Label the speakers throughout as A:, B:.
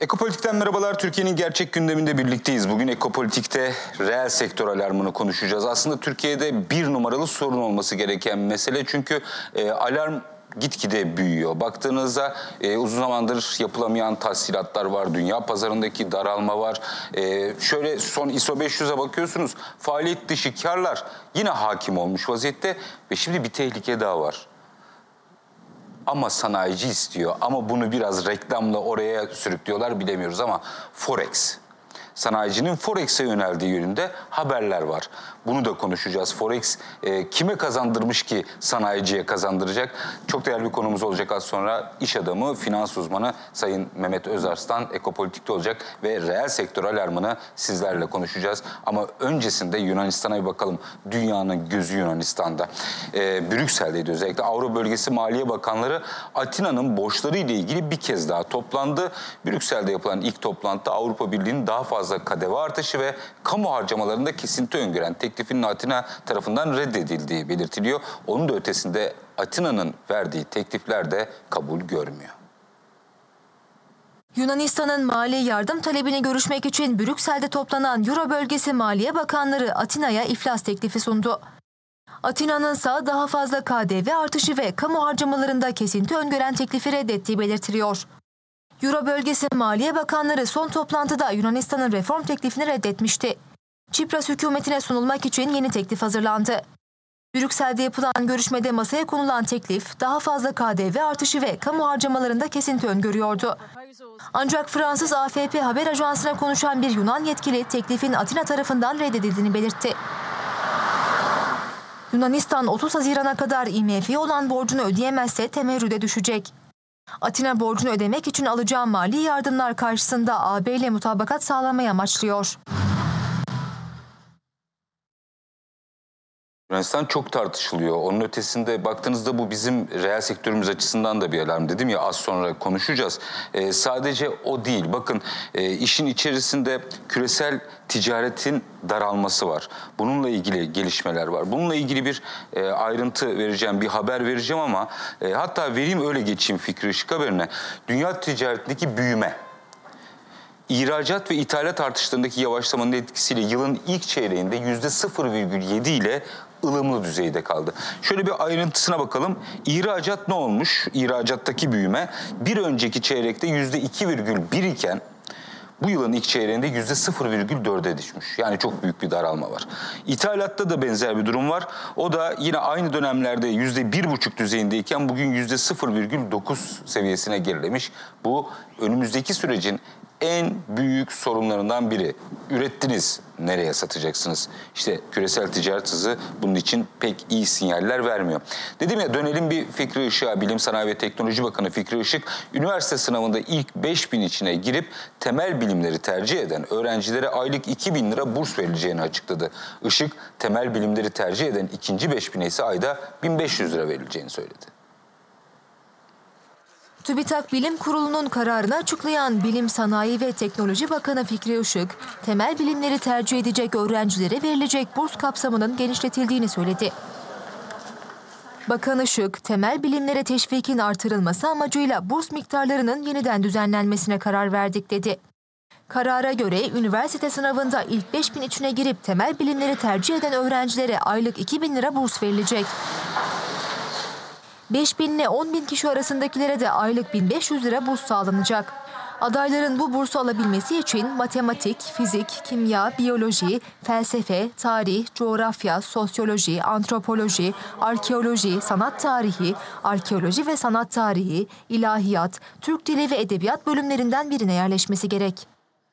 A: Ekopolitik'ten merhabalar. Türkiye'nin gerçek gündeminde birlikteyiz. Bugün Ekopolitik'te reel sektör alarmını konuşacağız. Aslında Türkiye'de bir numaralı sorun olması gereken mesele. Çünkü alarm gitgide büyüyor. Baktığınızda uzun zamandır yapılamayan tahsilatlar var. Dünya pazarındaki daralma var. Şöyle son ISO 500'e bakıyorsunuz. Faaliyet dışı karlar yine hakim olmuş vaziyette. Ve şimdi bir tehlike daha var. Ama sanayici istiyor, ama bunu biraz reklamla oraya sürüklüyorlar, bilemiyoruz ama Forex. Sanayicinin Forex'e yöneldiği yönünde haberler var. Bunu da konuşacağız. Forex kime kazandırmış ki sanayiciye kazandıracak? Çok değerli bir konumuz olacak az sonra. İş adamı, finans uzmanı Sayın Mehmet Özarslan Ekopolitik'te olacak ve reel sektör alarmını sizlerle konuşacağız. Ama öncesinde Yunanistan'a bir bakalım. Dünyanın gözü Yunanistan'da. Brüksel'deydi özellikle. Avrupa Bölgesi Maliye Bakanları Atina'nın borçları ile ilgili bir kez daha toplandı. Brüksel'de yapılan ilk toplantıda Avrupa Birliği'nin daha fazla KDV artışı ve kamu harcamalarında kesinti öngören teklifinin Atina tarafından reddedildiği belirtiliyor. Onun da ötesinde Atina'nın verdiği teklifler de kabul görmüyor.
B: Yunanistan'ın mali yardım talebini görüşmek için Brüksel'de toplanan Euro bölgesi Maliye Bakanları Atina'ya iflas teklifi sundu. Atina'nın ise daha fazla KDV artışı ve kamu harcamalarında kesinti öngören teklifi reddettiği belirtiliyor. Euro bölgesi Maliye Bakanları son toplantıda Yunanistan'ın reform teklifini reddetmişti. Çipras hükümetine sunulmak için yeni teklif hazırlandı. Brüksel'de yapılan görüşmede masaya konulan teklif daha fazla KDV artışı ve kamu harcamalarında kesinti öngörüyordu. Ancak Fransız AFP haber ajansına konuşan bir Yunan yetkili teklifin Atina tarafından reddedildiğini belirtti. Yunanistan 30 Haziran'a kadar IMF'ye olan borcunu ödeyemezse temerrüde düşecek. Atina borcunu ödemek için alacağı mali yardımlar karşısında AB ile mutabakat sağlamayı amaçlıyor.
A: Yunanistan çok tartışılıyor. Onun ötesinde baktığınızda bu bizim reel sektörümüz açısından da bir alarm, dedim ya, az sonra konuşacağız. Sadece o değil. Bakın işin içerisinde küresel ticaretin daralması var. Bununla ilgili gelişmeler var. Bununla ilgili bir ayrıntı vereceğim, bir haber vereceğim ama hatta vereyim öyle geçeyim Fikri Işık haberine. Dünya ticaretindeki büyüme, İhracat ve ithalat artışlarındaki yavaşlamanın etkisiyle yılın ilk çeyreğinde %0,7 ile ılımlı düzeyde kaldı. Şöyle bir ayrıntısına bakalım. İhracat ne olmuş? İhracattaki büyüme bir önceki çeyrekte %2,1 iken bu yılın ilk çeyreğinde %0,4'e düşmüş. Yani çok büyük bir daralma var. İthalatta da benzer bir durum var. O da yine aynı dönemlerde %1,5 düzeyindeyken bugün %0,9 seviyesine gerilemiş. Bu önümüzdeki sürecin en büyük sorunlarından biri. Ürettiniz, nereye satacaksınız? İşte küresel ticaret hızı bunun için pek iyi sinyaller vermiyor. Dedim ya, dönelim bir Fikri Işık'a. Bilim Sanayi ve Teknoloji Bakanı Fikri Işık, üniversite sınavında ilk 5000 içine girip temel bilimleri tercih eden öğrencilere aylık 2000 lira burs verileceğini açıkladı. Işık, temel bilimleri tercih eden ikinci 5000'e ise ayda 1500 lira verileceğini söyledi.
B: TÜBİTAK Bilim Kurulu'nun kararını açıklayan Bilim Sanayi ve Teknoloji Bakanı Fikri Işık, temel bilimleri tercih edecek öğrencilere verilecek burs kapsamının genişletildiğini söyledi. Bakan Işık, temel bilimlere teşvikin artırılması amacıyla burs miktarlarının yeniden düzenlenmesine karar verdik dedi. Karara göre üniversite sınavında ilk 5000 içine girip temel bilimleri tercih eden öğrencilere aylık 2000 lira burs verilecek. 5.000 ile 10.000 kişi arasındakilere de aylık 1500 lira burs sağlanacak. Adayların bu bursu alabilmesi için matematik, fizik, kimya, biyoloji, felsefe, tarih, coğrafya, sosyoloji, antropoloji, arkeoloji, sanat tarihi, arkeoloji ve sanat tarihi, ilahiyat, Türk dili ve edebiyat bölümlerinden birine yerleşmesi gerek.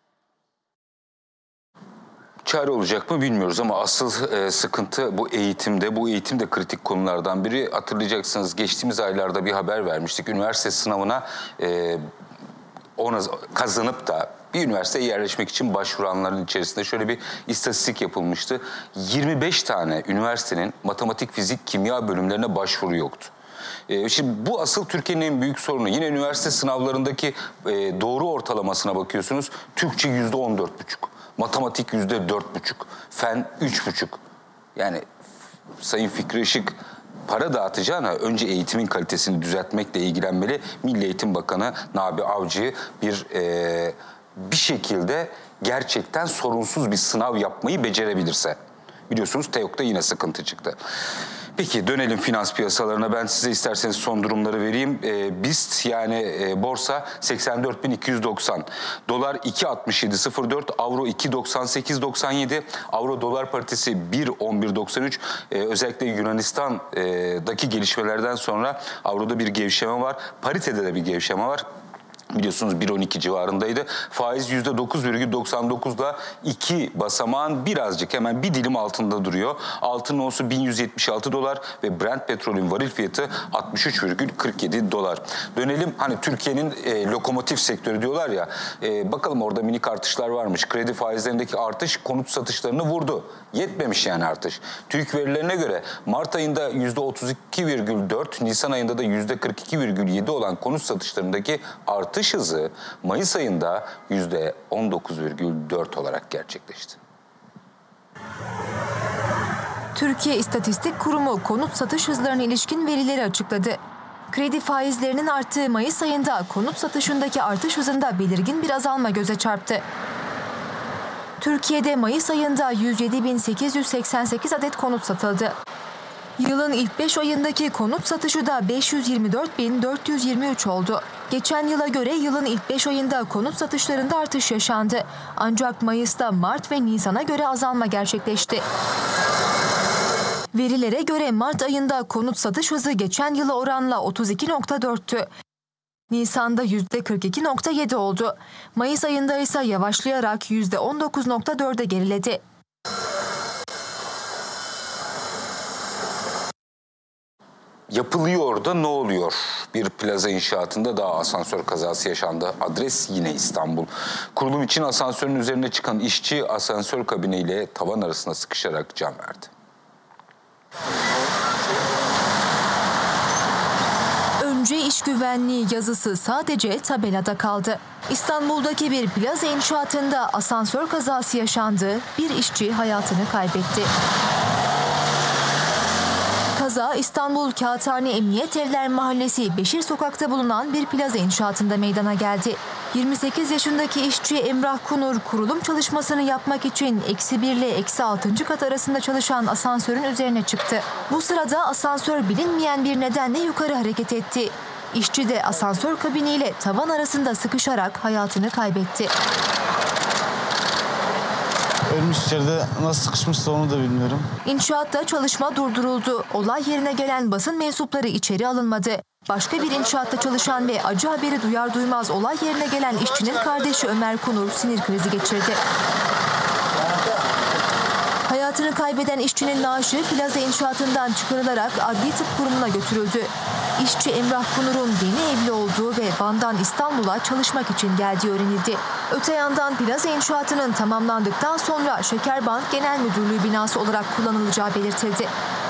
A: Çare olacak mı bilmiyoruz ama asıl sıkıntı bu eğitimde. Bu eğitim de kritik konulardan biri. Hatırlayacaksınız, geçtiğimiz aylarda bir haber vermiştik. Üniversite sınavına onu kazanıp da bir üniversiteye yerleşmek için başvuranların içerisinde şöyle bir istatistik yapılmıştı. 25 tane üniversitenin matematik, fizik, kimya bölümlerine başvuru yoktu. Şimdi bu asıl Türkiye'nin en büyük sorunu. Yine üniversite sınavlarındaki doğru ortalamasına bakıyorsunuz. Türkçe %14,5. Matematik %4,5, fen 3,5. Yani Sayın Fikri Işık para dağıtacağına önce eğitimin kalitesini düzeltmekle ilgilenmeli. Milli Eğitim Bakanı Nabi Avcı bir şekilde gerçekten sorunsuz bir sınav yapmayı becerebilirse. Biliyorsunuz TEOK'ta yine sıkıntı çıktı. Peki dönelim finans piyasalarına. Ben size isterseniz son durumları vereyim. BIST borsa 84.290. Dolar 2.67.04. Avro 2.98.97. Avro dolar paritesi 1.11.93. Özellikle Yunanistan'daki gelişmelerden sonra avroda bir gevşeme var. Paritede de bir gevşeme var. Biliyorsunuz 1.12 civarındaydı. Faiz %9,99'da 2 basamağın birazcık hemen bir dilim altında duruyor. Altının onsu 1176 dolar ve Brent petrolün varil fiyatı 63,47 dolar. Dönelim Türkiye'nin lokomotif sektörü diyorlar ya. Bakalım orada minik artışlar varmış. Kredi faizlerindeki artış konut satışlarını vurdu. Yetmemiş artış. TÜİK verilerine göre Mart ayında %32,4, Nisan ayında da %42,7 olan konut satışlarındaki artış hızı Mayıs ayında %19,4 olarak gerçekleşti.
B: Türkiye İstatistik Kurumu konut satış hızlarına ilişkin verileri açıkladı. Kredi faizlerinin arttığı Mayıs ayında konut satışındaki artış hızında belirgin bir azalma göze çarptı. Türkiye'de Mayıs ayında 107.888 adet konut satıldı. Yılın ilk 5 ayındaki konut satışı da 524.423 oldu. Geçen yıla göre yılın ilk 5 ayında konut satışlarında artış yaşandı. Ancak Mayıs'ta Mart ve Nisan'a göre azalma gerçekleşti. Verilere göre Mart ayında konut satış hızı geçen yıla oranla 32,4'tü. Nisan'da %42,7 oldu. Mayıs ayında ise yavaşlayarak %19,4'e geriledi.
A: Yapılıyor da ne oluyor? Bir plaza inşaatında daha asansör kazası yaşandı. Adres yine İstanbul. Kurulum için asansörün üzerine çıkan işçi asansör kabiniyle tavan arasına sıkışarak can verdi.
B: Önce iş güvenliği yazısı sadece tabelada kaldı. İstanbul'daki bir plaza inşaatında asansör kazası yaşandı. Bir işçi hayatını kaybetti. Kaza İstanbul Kağıthane Emniyet Evler Mahallesi Beşir Sokak'ta bulunan bir plaza inşaatında meydana geldi. 28 yaşındaki işçi Emrah Kunur kurulum çalışmasını yapmak için -1 ile -6. kat arasında çalışan asansörün üzerine çıktı. Bu sırada asansör bilinmeyen bir nedenle yukarı hareket etti. İşçi de asansör kabiniyle tavan arasında sıkışarak hayatını kaybetti.
C: Ölmüş, içeride nasıl sıkışmışsa onu da bilmiyorum.
B: İnşaatta çalışma durduruldu. Olay yerine gelen basın mensupları içeri alınmadı. Başka bir inşaatta çalışan ve acı haberi duyar duymaz olay yerine gelen işçinin kardeşi Ömer Kunur sinir krizi geçirdi. Hayatını kaybeden işçinin naaşı plaza inşaatından çıkarılarak Adli Tıp Kurumu'na götürüldü. İşçi Emrah Kunur'un yeni evli olduğu ve Van'dan İstanbul'a çalışmak için geldiği öğrenildi. Öte yandan plaza inşaatının tamamlandıktan sonra Şekerbank Genel Müdürlüğü binası olarak kullanılacağı belirtildi.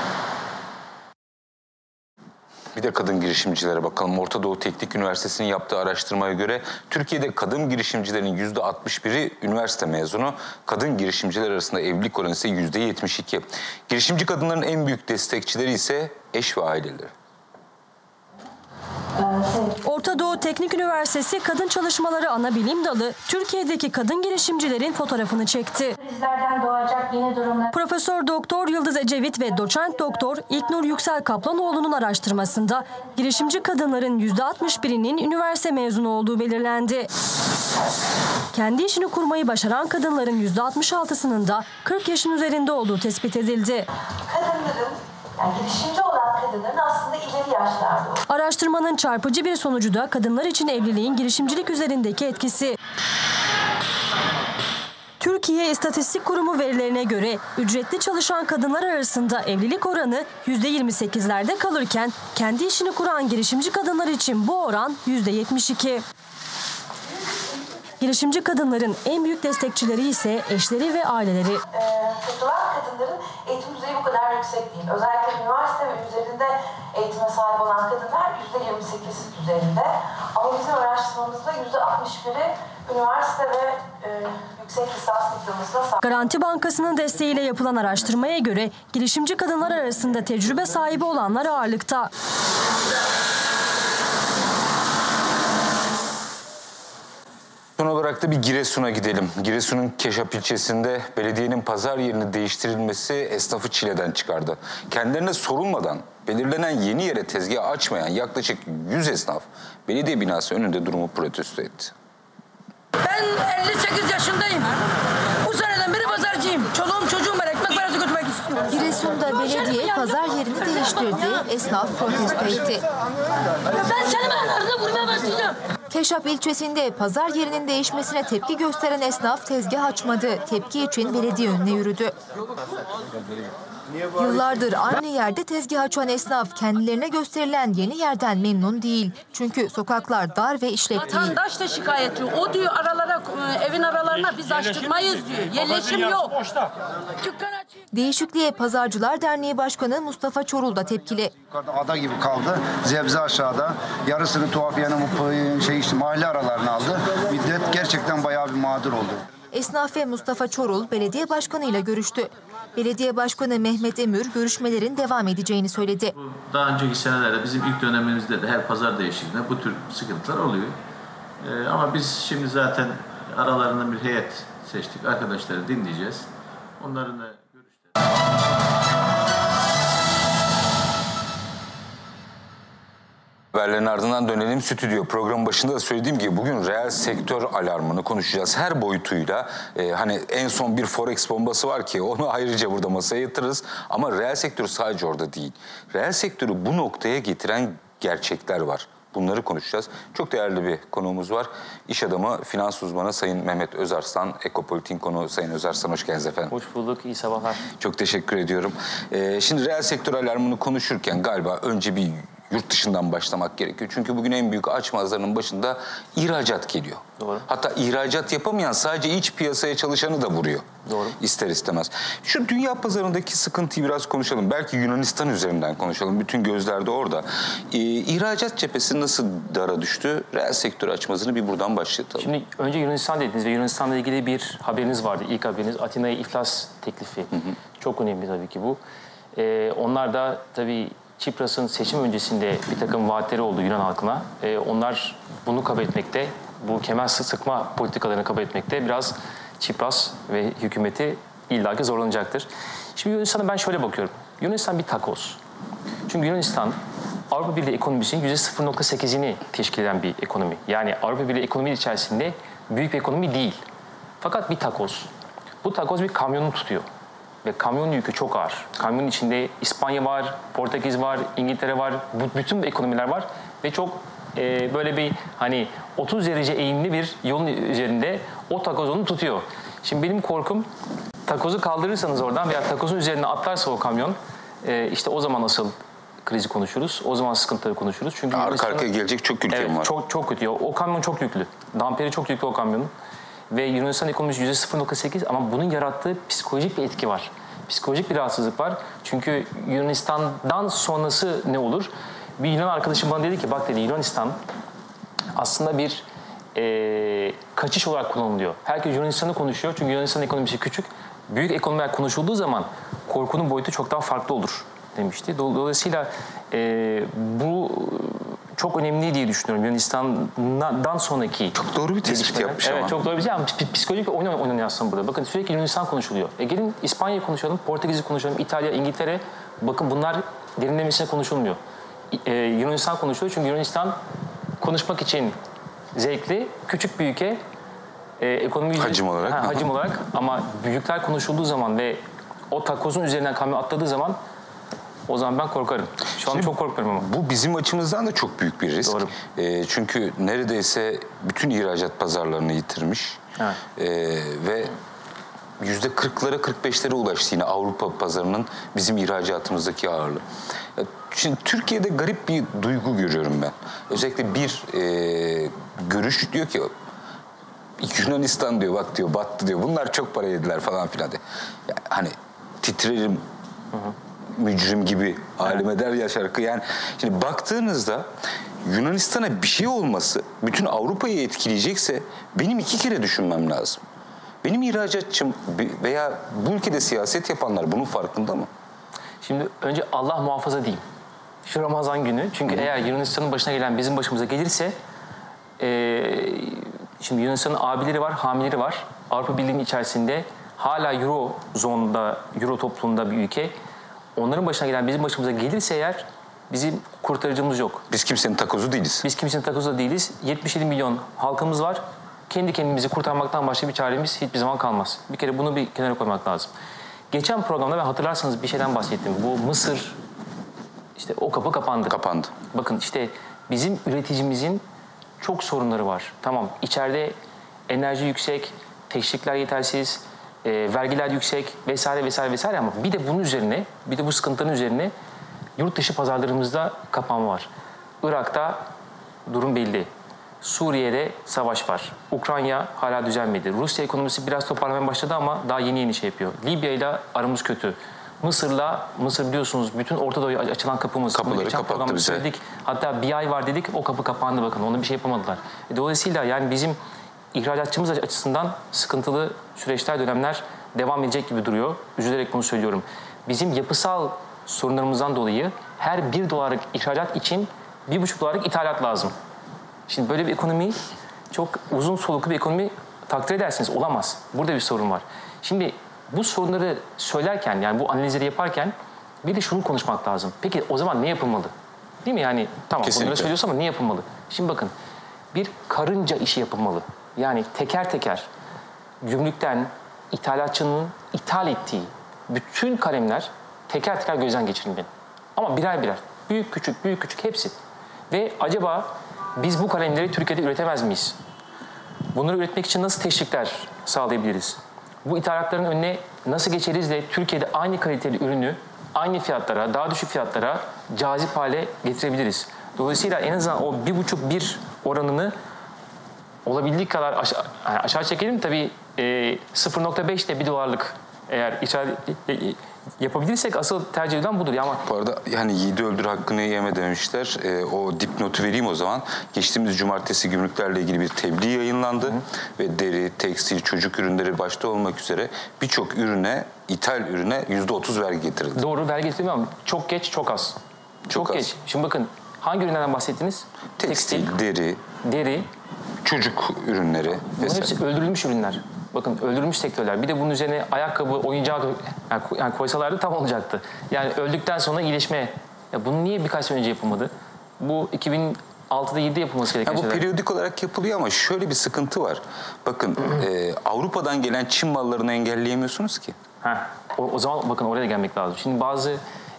A: Bir de kadın girişimcilere bakalım. Orta Doğu Teknik Üniversitesi'nin yaptığı araştırmaya göre Türkiye'de kadın girişimcilerin %61'i üniversite mezunu. Kadın girişimciler arasında evlilik oranı ise %72. Girişimci kadınların en büyük destekçileri ise eş ve aileleri.
D: Orta Doğu Teknik Üniversitesi Kadın Çalışmaları Anabilim Dalı Türkiye'deki kadın girişimcilerin fotoğrafını çekti.
E: Krizlerden doğacak yeni durumlar.
D: Profesör Doktor Yıldız Ecevit ve Doçent Doktor İlknur Yüksel Kaplanoğlu'nun araştırmasında girişimci kadınların %61'inin üniversite mezunu olduğu belirlendi. Kendi işini kurmayı başaran kadınların %66'sının da 40 yaşın üzerinde olduğu tespit edildi.
E: Kadınların, girişimci olan kadınların aslında ileri yaşlarda.
D: Araştırmanın çarpıcı bir sonucu da kadınlar için evliliğin girişimcilik üzerindeki etkisi. Türkiye İstatistik Kurumu verilerine göre ücretli çalışan kadınlar arasında evlilik oranı %28'lerde kalırken kendi işini kuran girişimci kadınlar için bu oran %72. Girişimci kadınların en büyük destekçileri ise eşleri ve aileleri.
E: Katılan kadınların eğitim düzeyi bu kadar yüksek değil. Özellikle üniversite ve üzerinde eğitime sahip olan kadınlar %28 düzeyinde. Ama bizim araştırmamızda %61'i üniversite ve yüksek lisans diplomasına sahip.
D: Garanti Bankası'nın desteğiyle yapılan araştırmaya göre girişimci kadınlar arasında tecrübe sahibi olanlar ağırlıkta.
A: Son olarak da bir Giresun'a gidelim. Giresun'un Keşap ilçesinde belediyenin pazar yerini değiştirilmesi esnafı çileden çıkardı. Kendilerine sorulmadan belirlenen yeni yere tezgah açmayan yaklaşık 100 esnaf belediye binası önünde durumu protesto etti.
F: Ben 58 yaşındayım. Bu seneden beri pazarcıyım. Çoluğum çocuğum var. Ekmek parası götürmek istiyorum.
B: Giresun'da belediye pazar yerini değiştirdi, esnaf protesto etti.
F: Ben senin ayaklarına vurmaya başlayacağım.
B: Keşap ilçesinde pazar yerinin değişmesine tepki gösteren esnaf tezgah açmadı. Tepki için belediye önüne yürüdü. Yıllardır aynı yerde tezgah açan esnaf kendilerine gösterilen yeni yerden memnun değil. Çünkü sokaklar dar ve işlek değil.
G: Vatandaş da şikayetçi. O diyor aralara, evin aralarına biz açtırmayız diyor. Yerleşim yok. Dükkan açayım.
B: Değişikliğe Pazarcılar Derneği Başkanı Mustafa Çorul da tepkili.
H: Yukarıda ada gibi kaldı. Zebze aşağıda. Yarısını tuhafiyenin mahalle aralarına aldı. Millet gerçekten bayağı bir mağdur oldu.
B: Esnaf ve Mustafa Çorul belediye başkanı ile görüştü. Belediye Başkanı Mehmet Emür görüşmelerin devam edeceğini söyledi.
I: Daha önceki senelerde bizim ilk dönemimizde de her pazar değişikliğinde bu tür sıkıntılar oluyor. Ama biz şimdi zaten aralarından bir heyet seçtik. Arkadaşları dinleyeceğiz. Onların da görüşleri...
A: Haberlerin ardından dönelim stüdyo. Program başında da söylediğim gibi bugün reel sektör alarmını konuşacağız. Her boyutuyla hani en son bir forex bombası var ki onu ayrıca burada masaya yatırırız. Ama reel sektör sadece orada değil. Reel sektörü bu noktaya getiren gerçekler var. Bunları konuşacağız. Çok değerli bir konuğumuz var. İş adamı, finans uzmanı Sayın Mehmet Özarslan. Ekopolitik'in konuğu Sayın Özarslan, hoş geldiniz efendim.
J: Hoş bulduk, iyi sabahlar.
A: Çok teşekkür ediyorum. Şimdi reel sektör alarmını konuşurken galiba önce bir yurt dışından başlamak gerekiyor. Çünkü bugün en büyük açmazlarının başında ihracat geliyor.
J: Doğru.
A: Hatta ihracat yapamayan sadece iç piyasaya çalışanı da vuruyor.
J: Doğru.
A: İster istemez. Şu dünya pazarındaki sıkıntıyı biraz konuşalım. Belki Yunanistan üzerinden konuşalım. Bütün gözler de orada. İhracat cephesi nasıl dara düştü? Reel sektör açmazını bir buradan başlatalım.
J: Şimdi önce Yunanistan dediniz ve Yunanistan'la ilgili bir haberiniz vardı. İlk haberiniz Atina'ya iflas teklifi. Çok önemli tabii ki bu. Onlar da tabii Çipras'ın seçim öncesinde bir takım vaatleri oldu Yunan halkına. Onlar bunu kabul etmekte, bu kemer sıkma politikalarını kabul etmekte biraz Çipras ve hükümeti illaki zorlanacaktır. Şimdi Yunanistan'a ben şöyle bakıyorum. Yunanistan bir takoz. Çünkü Yunanistan Avrupa Birliği ekonomisinin %0.8'ini teşkil eden bir ekonomi. Yani Avrupa Birliği ekonomi içerisinde büyük bir ekonomi değil. Fakat bir takoz. Bu takoz bir kamyonu tutuyor. Ve kamyon yükü çok ağır. Kamyonun içinde İspanya var, Portekiz var, İngiltere var, bütün ekonomiler var. Ve çok böyle bir hani 30 derece eğimli bir yolun üzerinde o takoz onu tutuyor. Şimdi benim korkum takozu kaldırırsanız oradan veya takozun üzerine atlarsa o kamyon işte o zaman asıl krizi konuşuruz. O zaman sıkıntıları konuşuruz. Çünkü
A: arka arkaya gelecek çok ülkem var.
J: Çok kötü. O kamyon çok yüklü. Damperi çok yüklü o kamyonun. Ve Yunanistan ekonomisi %0.8 ama bunun yarattığı psikolojik bir etki var. Psikolojik bir rahatsızlık var. Çünkü Yunanistan'dan sonrası ne olur? Bir Yunan arkadaşım bana dedi ki bak dedi Yunanistan aslında bir kaçış olarak kullanılıyor. Herkes Yunanistan'ı konuşuyor çünkü Yunanistan ekonomisi küçük. Büyük ekonomiler konuşulduğu zaman korkunun boyutu çok daha farklı olur demişti. Dolayısıyla bu çok önemli diye düşünüyorum. Yunanistan'dan sonraki...
A: Çok doğru bir tespit yapmış ama.
J: Evet, çok doğru bir şey ama psikolojik bir oyun oynanıyor aslında burada. Bakın sürekli Yunanistan konuşuluyor. Gelin İspanya'yı konuşalım, Portekiz'i konuşalım, İtalya, İngiltere. Bakın bunlar derinlemesine konuşulmuyor. Yunanistan konuşuluyor çünkü Yunanistan konuşmak için zevkli, küçük bir ülke. Ekonomi
A: hacim olarak.
J: Hacim olarak ama büyükler konuşulduğu zaman ve o takozun üzerinden kamyon atladığı zaman o zaman ben korkarım. Şu an çok korkuyorum ama. Bu
A: bizim açımızdan da çok büyük bir risk.
J: Doğru.
A: Çünkü neredeyse bütün ihracat pazarlarını yitirmiş.
J: Evet.
A: Ve %40'lara 45'lere ulaştı yine Avrupa pazarının bizim ihracatımızdaki ağırlığı. Şimdi Türkiye'de garip bir duygu görüyorum ben. Özellikle bir görüş diyor ki Yunanistan diyor bak diyor battı diyor. Bunlar çok para yediler falan filan diyor. Yani hani titrerim mücrim gibi alim eder ya şarkı. Yani şimdi baktığınızda Yunanistan'a bir şey olması bütün Avrupa'yı etkileyecekse benim 2 kere düşünmem lazım. Benim ihracatçım veya bu ülkede siyaset yapanlar bunun farkında mı?
J: Şimdi önce Allah muhafaza diyeyim. Şu Ramazan günü. Çünkü eğer Yunanistan'ın başına gelen bizim başımıza gelirse şimdi Yunanistan'ın abileri var, hamileri var. Avrupa Birliği'nin içerisinde hala Euro zonda, Euro topluluğunda bir ülke. Onların başına gelen bizim başımıza gelirse eğer bizim kurtarıcımız yok.
A: Biz kimsenin takozu değiliz.
J: Biz kimsenin takozu da değiliz. 77 milyon halkımız var. Kendi kendimizi kurtarmaktan başka bir çaremiz hiçbir zaman kalmaz. Bir kere bunu bir kenara koymak lazım. Geçen programda ben hatırlarsanız bir şeyden bahsettim. Bu Mısır, işte o kapı kapandı.
A: Kapandı.
J: Bakın işte bizim üreticimizin çok sorunları var. Tamam, içeride enerji yüksek, teşvikler yetersiz, vergiler yüksek vesaire vesaire vesaire, ama bir de bunun üzerine, bir de bu sıkıntıların üzerine yurt dışı pazarlarımızda kapanma var. Irak'ta durum belli. Suriye'de savaş var. Ukrayna hala düzelmedi. Rusya ekonomisi biraz toparlamaya başladı ama daha yeni yeni şey yapıyor. Libya ile aramız kötü. Mısır biliyorsunuz bütün Orta Doğu'ya açılan kapımız.
A: Kapıları
J: geçen
A: kapattı
J: programda
A: bize.
J: söyledik. Hatta bir ay var dedik, o kapı kapandı bakın. Ona bir şey yapamadılar. Dolayısıyla yani bizim ihracatçımız açısından sıkıntılı süreçler, dönemler devam edecek gibi duruyor. Üzülerek bunu söylüyorum. Bizim yapısal sorunlarımızdan dolayı her $1 ihracat için $1,5 ithalat lazım. Şimdi böyle bir ekonomi, çok uzun soluklu bir ekonomi takdir edersiniz, olamaz. Burada bir sorun var. Şimdi bu sorunları söylerken, yani bu analizleri yaparken bir de şunu konuşmak lazım. Peki o zaman ne yapılmalı? Değil mi? Yani tamam
A: Kesinlikle.
J: bunları söylüyorsun ama ne yapılmalı? Şimdi bakın, bir karınca işi yapılmalı. Yani teker teker gümrükten ithalatçının ithal ettiği bütün kalemler teker teker gözden geçirilmeli. Ama birer birer. Büyük küçük, büyük küçük hepsi. Ve acaba biz bu kalemleri Türkiye'de üretemez miyiz? Bunları üretmek için nasıl teşvikler sağlayabiliriz? Bu ithalatların önüne nasıl geçeriz de Türkiye'de aynı kaliteli ürünü aynı fiyatlara, daha düşük fiyatlara cazip hale getirebiliriz? Dolayısıyla en azından o 1,5-1 oranını olabildiği kadar aşağı çekelim. Tabii 0,5 ile $1 eğer yapabilirsek asıl tercih edilen budur. Ama
A: Bu arada yani yiğidi öldür hakkını yeme demişler. O dipnotu vereyim o zaman. Geçtiğimiz cumartesi gümrüklerle ilgili bir tebliğ yayınlandı. Ve deri, tekstil, çocuk ürünleri başta olmak üzere birçok ürüne, ithal ürüne %30 vergi getirildi.
J: Doğru, vergi getirilmiyor ama çok geç, çok az. Çok
A: az.
J: geç. Şimdi bakın, hangi ürünlerden bahsettiniz?
A: Tekstil,
J: deri,
A: çocuk ürünleri
J: bunun
A: vesaire.
J: hepsi öldürülmüş ürünler. Bakın, öldürülmüş sektörler. Bir de bunun üzerine ayakkabı, oyuncak yani koysalardı tam olacaktı. Yani öldükten sonra iyileşme. Ya bunu niye birkaç sene önce yapılmadı? Bu 2006'da 7'de yapılması gereken
A: Bu
J: şeyler.
A: periyodik olarak yapılıyor ama şöyle bir sıkıntı var. Bakın Avrupa'dan gelen Çin mallarını engelleyemiyorsunuz ki.
J: O zaman bakın oraya da gelmek lazım. Şimdi bazı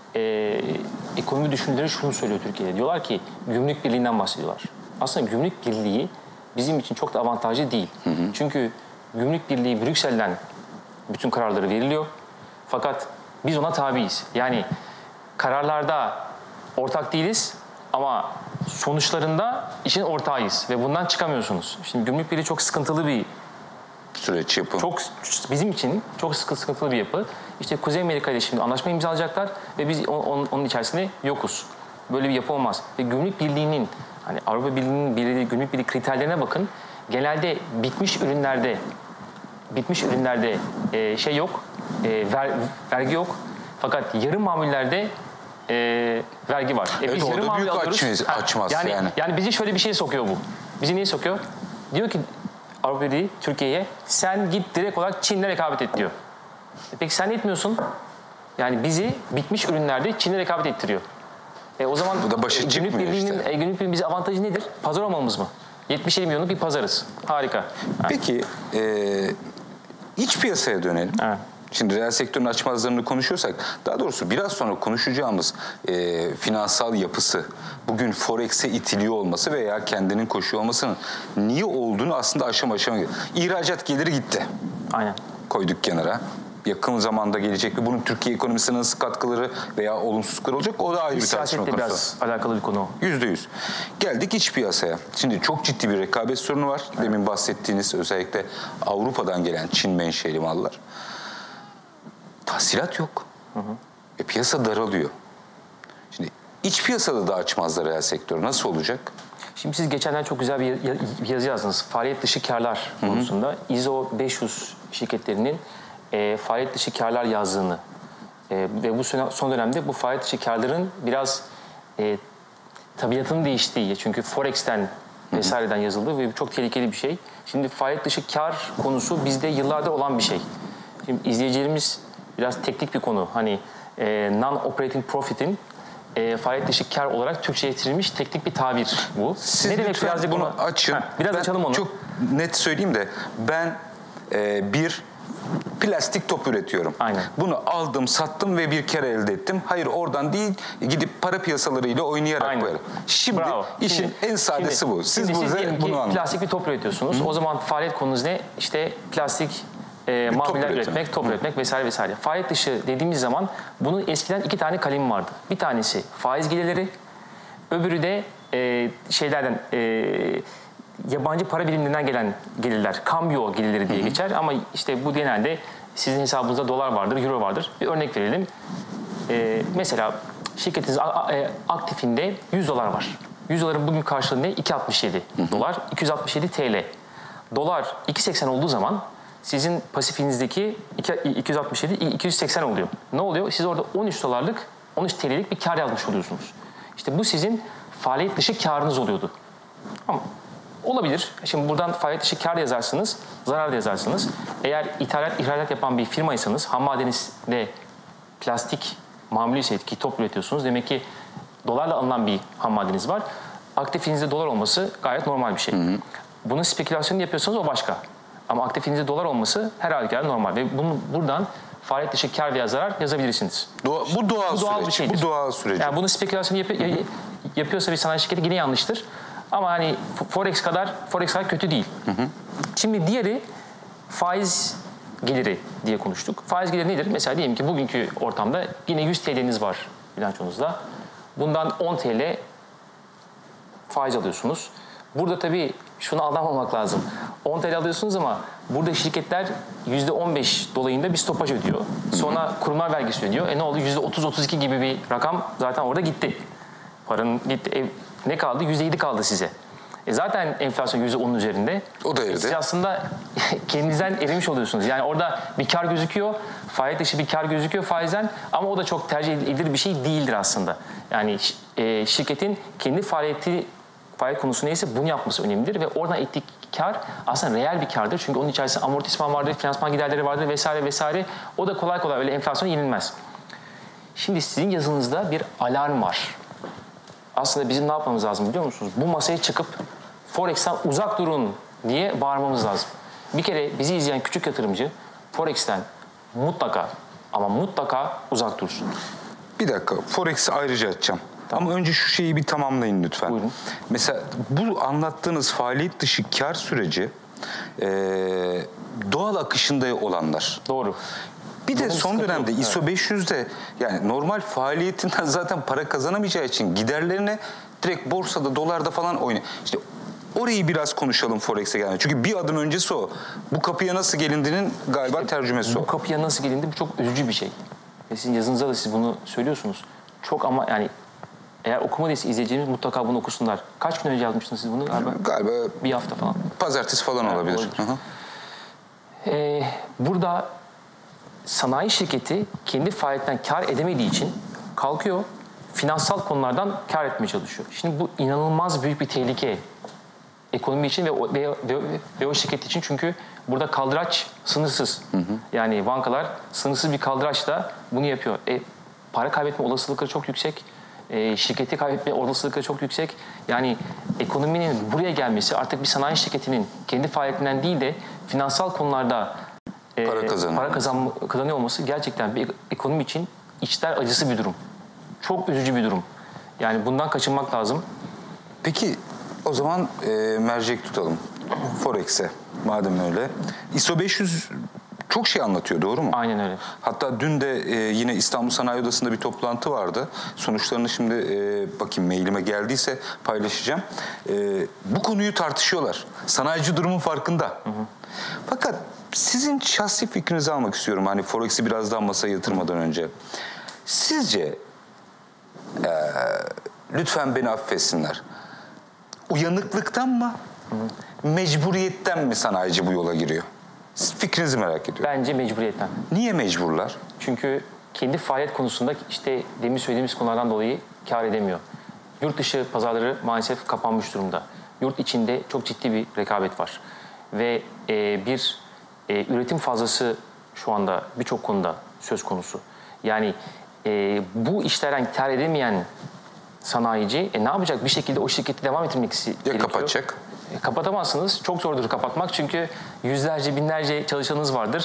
J: ekonomi düşünürleri şunu söylüyor Türkiye'de. Diyorlar ki gümrük birliğinden bahsediyorlar. Aslında gümrük birliği bizim için çok da avantajlı değil. Çünkü gümrük birliği Brüksel'den bütün kararları veriliyor. Fakat biz ona tabiiz. Yani kararlarda ortak değiliz ama sonuçlarında işin ortağıyız ve bundan çıkamıyorsunuz. Şimdi gümrük birliği çok sıkıntılı bir
A: Süreç yapım.
J: çok bizim için çok sıkıntılı bir yapı. İşte Kuzey Amerika ile şimdi anlaşma imzalayacaklar ve biz onun içerisinde yokuz. Böyle bir yapı olmaz. Ve gümrük birliğinin, hani Avrupa Birliği'nin belirlediği gümrük birliği kriterlerine bakın. Genelde bitmiş ürünlerde şey yok, vergi yok. Fakat yarı mamullerde vergi var.
A: Evet,
J: biz
A: orada
J: yarı mamul
A: büyük
J: alıyoruz.
A: açmaz yani.
J: Yani bizi şöyle bir şey sokuyor bu. Bizi niye sokuyor? Diyor ki Avrupa Birliği Türkiye'ye sen git direkt olarak Çin'le rekabet et diyor. Peki sen ne etmiyorsun? Yani bizi bitmiş ürünlerde Çin'le rekabet ettiriyor. O zaman
A: bu da başa çıkmıyor
J: gümrük birliğinin,
A: işte.
J: Gümrük birliğinin bize avantajı nedir? Pazar olmamız mı? 77 milyonluk bir pazarız. Harika.
A: Peki iç piyasaya dönelim.
J: Evet.
A: Şimdi reel sektörün açmazlarını konuşuyorsak, daha doğrusu biraz sonra konuşacağımız finansal yapısı, bugün Forex'e itiliyor olması veya kendinin koşuyor olmasının niye olduğunu aslında aşama aşama ihracat geliri gitti.
J: Aynen.
A: Koyduk kenara. Yakın zamanda gelecek ve bunun Türkiye ekonomisine nasıl katkıları veya olumsuzlukları olacak, o da ayrı bir tartışma
J: Siyasetle
A: konusu.
J: biraz alakalı bir konu.
A: %100. Geldik iç piyasaya. Şimdi çok ciddi bir rekabet sorunu var. Demin bahsettiğiniz özellikle Avrupa'dan gelen Çin menşeli mallar. Tahsilat yok. Piyasa daralıyor. Şimdi İç piyasada da açmazlar reel sektörü. Nasıl olacak?
J: Şimdi siz geçenler çok güzel bir yazı yazdınız. Faaliyet dışı karlar konusunda. ISO 500 şirketlerinin faaliyet dışı karlar yazdığını ve bu son dönemde bu faaliyet dışı karların biraz tabiatının değiştiği, çünkü Forex'ten vesaireden yazıldı ve çok tehlikeli bir şey. Şimdi faaliyet dışı kar konusu bizde yıllardır olan bir şey. Şimdi izleyicilerimiz biraz teknik bir konu. Hani non-operating profit'in faaliyet dışı kar olarak Türkçe'ye getirilmiş teknik bir tabir bu.
A: Siz lütfen bunu açın.
J: Biraz açalım onu.
A: Çok net söyleyeyim de ben bir plastik top üretiyorum.
J: Aynen.
A: Bunu aldım, sattım ve bir kere elde ettim. Hayır, oradan değil, gidip para piyasalarıyla oynayarak
J: Aynen.
A: koyarım. Şimdi
J: Bravo.
A: işin en sadesi bu. Siz
J: diyelim ki
A: bunu anlayın.
J: plastik bir top üretiyorsunuz. O zaman faaliyet konunuz ne? İşte plastik mamuller üretmek, top üretmek vesaire vesaire. Faaliyet dışı dediğimiz zaman bunun eskiden 2 tane kalemi vardı. Bir tanesi faiz gelirleri, öbürü de yabancı para birimlerinden gelen gelirler. Kambiyo gelirleri diye geçer ama işte bu genelde sizin hesabınızda dolar vardır, euro vardır. Bir örnek verelim. Mesela şirketiniz aktifinde 100 dolar var. 100 doların bugün karşılığı ne? 2.67 dolar, 267 TL. Dolar 2.80 olduğu zaman sizin pasifinizdeki 267, 280 oluyor. Ne oluyor? Siz orada 13 dolarlık, 13 TL'lik bir kar yazmış oluyorsunuz. İşte bu sizin faaliyet dışı karınız oluyordu. Ama olabilir. Şimdi buradan faaliyet dışı kar yazarsınız, zarar da yazarsınız. Eğer ihracat yapan bir firmaysanız, ham madeninde plastik mamulüyse ki top üretiyorsunuz. Demek ki dolarla alınan bir ham madeniniz var. Aktifinizde dolar olması gayet normal bir şey. Bunun spekülasyonunu yapıyorsanız o başka. Ama aktifinizde dolar olması her halükarda normal. Ve buradan faaliyet dışı kar veya zarar yazabilirsiniz.
A: Bu doğal
J: bir şeydir.
A: Bu doğal süreç.
J: Yani bunu spekülasyon yapıyorsa bir sanayi şirketi yine yanlıştır. Ama hani Forex kadar kötü değil. Şimdi diğeri faiz geliri diye konuştuk. Faiz geliri nedir? Mesela diyelim ki bugünkü ortamda yine 100 TL'niz var bilançonuzda. Bundan 10 TL faiz alıyorsunuz. Burada tabii şunu aldanmamak lazım. 10 TL alıyorsunuz ama burada şirketler %15 dolayında bir stopaj ödüyor. Sonra kurumlar vergisi ödüyor. Ne oldu? %30-32 gibi bir rakam zaten orada gitti. Paranın gitti. Ne kaldı? %7 kaldı size. Zaten enflasyon %10'un üzerinde.
A: O da eridi.
J: Siz aslında kendinizden erimiş oluyorsunuz. Yani orada bir kar gözüküyor. Faaliyet dışı bir kar gözüküyor faizden. Ama o da çok tercih edilir bir şey değildir aslında. Yani şirketin kendi faaliyet konusu neyse bunu yapması önemlidir. Ve oradan ettiği kar aslında reel bir kardır. Çünkü onun içerisinde amortisman vardır, finansman giderleri vardır vesaire vesaire. O da kolay kolay öyle enflasyon yenilmez. Şimdi sizin yazınızda bir alarm var. Aslında bizim ne yapmamız lazım biliyor musunuz? Bu masaya çıkıp Forex'ten uzak durun diye bağırmamız lazım. Bir kere bizi izleyen küçük yatırımcı Forex'ten mutlaka ama mutlaka uzak dursun.
A: Bir dakika, Forex'i ayrıca açacağım. Tamam. Ama önce şu şeyi bir tamamlayın lütfen.
J: Buyurun.
A: Mesela bu anlattığınız faaliyet dışı kar süreci doğal akışında olanlar.
J: Doğru.
A: Bir de
J: Bunun
A: son dönemde
J: yok.
A: ISO 500'de yani normal faaliyetinden zaten para kazanamayacağı için giderlerine direkt borsada, dolarda falan oynuyor. İşte orayı biraz konuşalım Forex'e gelmeden. Çünkü bir adım öncesi o. Bu kapıya nasıl gelindiğinin galiba tercümesi o.
J: Bu kapıya nasıl gelindi bu çok üzücü bir şey. Ve sizin yazınızda da siz bunu söylüyorsunuz. Çok ama yani eğer okumadıysa izleyicilerimiz mutlaka bunu okusunlar. Kaç gün önce yazmıştınız siz bunu galiba?
A: Galiba
J: bir hafta falan.
A: Pazartesi falan olabilir.
J: olabilir.
A: Hı hı.
J: Burada sanayi şirketi kendi faaliyetinden kar edemediği için kalkıyor finansal konulardan kar etmeye çalışıyor. Şimdi bu inanılmaz büyük bir tehlike ekonomi için ve o şirket için çünkü burada kaldıraç sınırsız. Yani bankalar sınırsız bir kaldıraçla bunu yapıyor. Para kaybetme olasılıkları çok yüksek. Şirketi kaybetme olasılıkları çok yüksek. Yani ekonominin buraya gelmesi artık bir sanayi şirketinin kendi faaliyetinden değil de finansal konularda para kazanıyor olması gerçekten bir ekonomi için içler acısı bir durum. Çok üzücü bir durum. Yani bundan kaçınmak lazım.
A: Peki o zaman mercek tutalım. Forex'e madem öyle. ISO 500 çok şey anlatıyor, doğru mu?
J: Aynen öyle.
A: Hatta dün de yine İstanbul Sanayi Odası'nda bir toplantı vardı. Sonuçlarını şimdi bakayım mailime geldiyse paylaşacağım. Bu konuyu tartışıyorlar. Sanayici durumun farkında. Fakat sizin şahsi fikrinizi almak istiyorum. Hani Forex'i biraz daha masaya yatırmadan önce. Sizce Lütfen beni affetsinler. Uyanıklıktan mı, mecburiyetten mi sanayici bu yola giriyor? Fikrinizi merak ediyorum.
J: Bence mecburiyetten.
A: Niye mecburlar?
J: Çünkü kendi faaliyet konusunda işte demin söylediğimiz konulardan dolayı kar edemiyor. Yurt dışı pazarları maalesef kapanmış durumda. Yurt içinde çok ciddi bir rekabet var. Ve bir üretim fazlası şu anda birçok konuda söz konusu. Yani bu işlerden kar edemeyen sanayici ne yapacak? Bir şekilde o şirketi devam ettirmek gerekiyor.
A: Ya kapatacak?
J: Kapatamazsınız. Çok zordur kapatmak çünkü yüzlerce, binlerce çalışanınız vardır.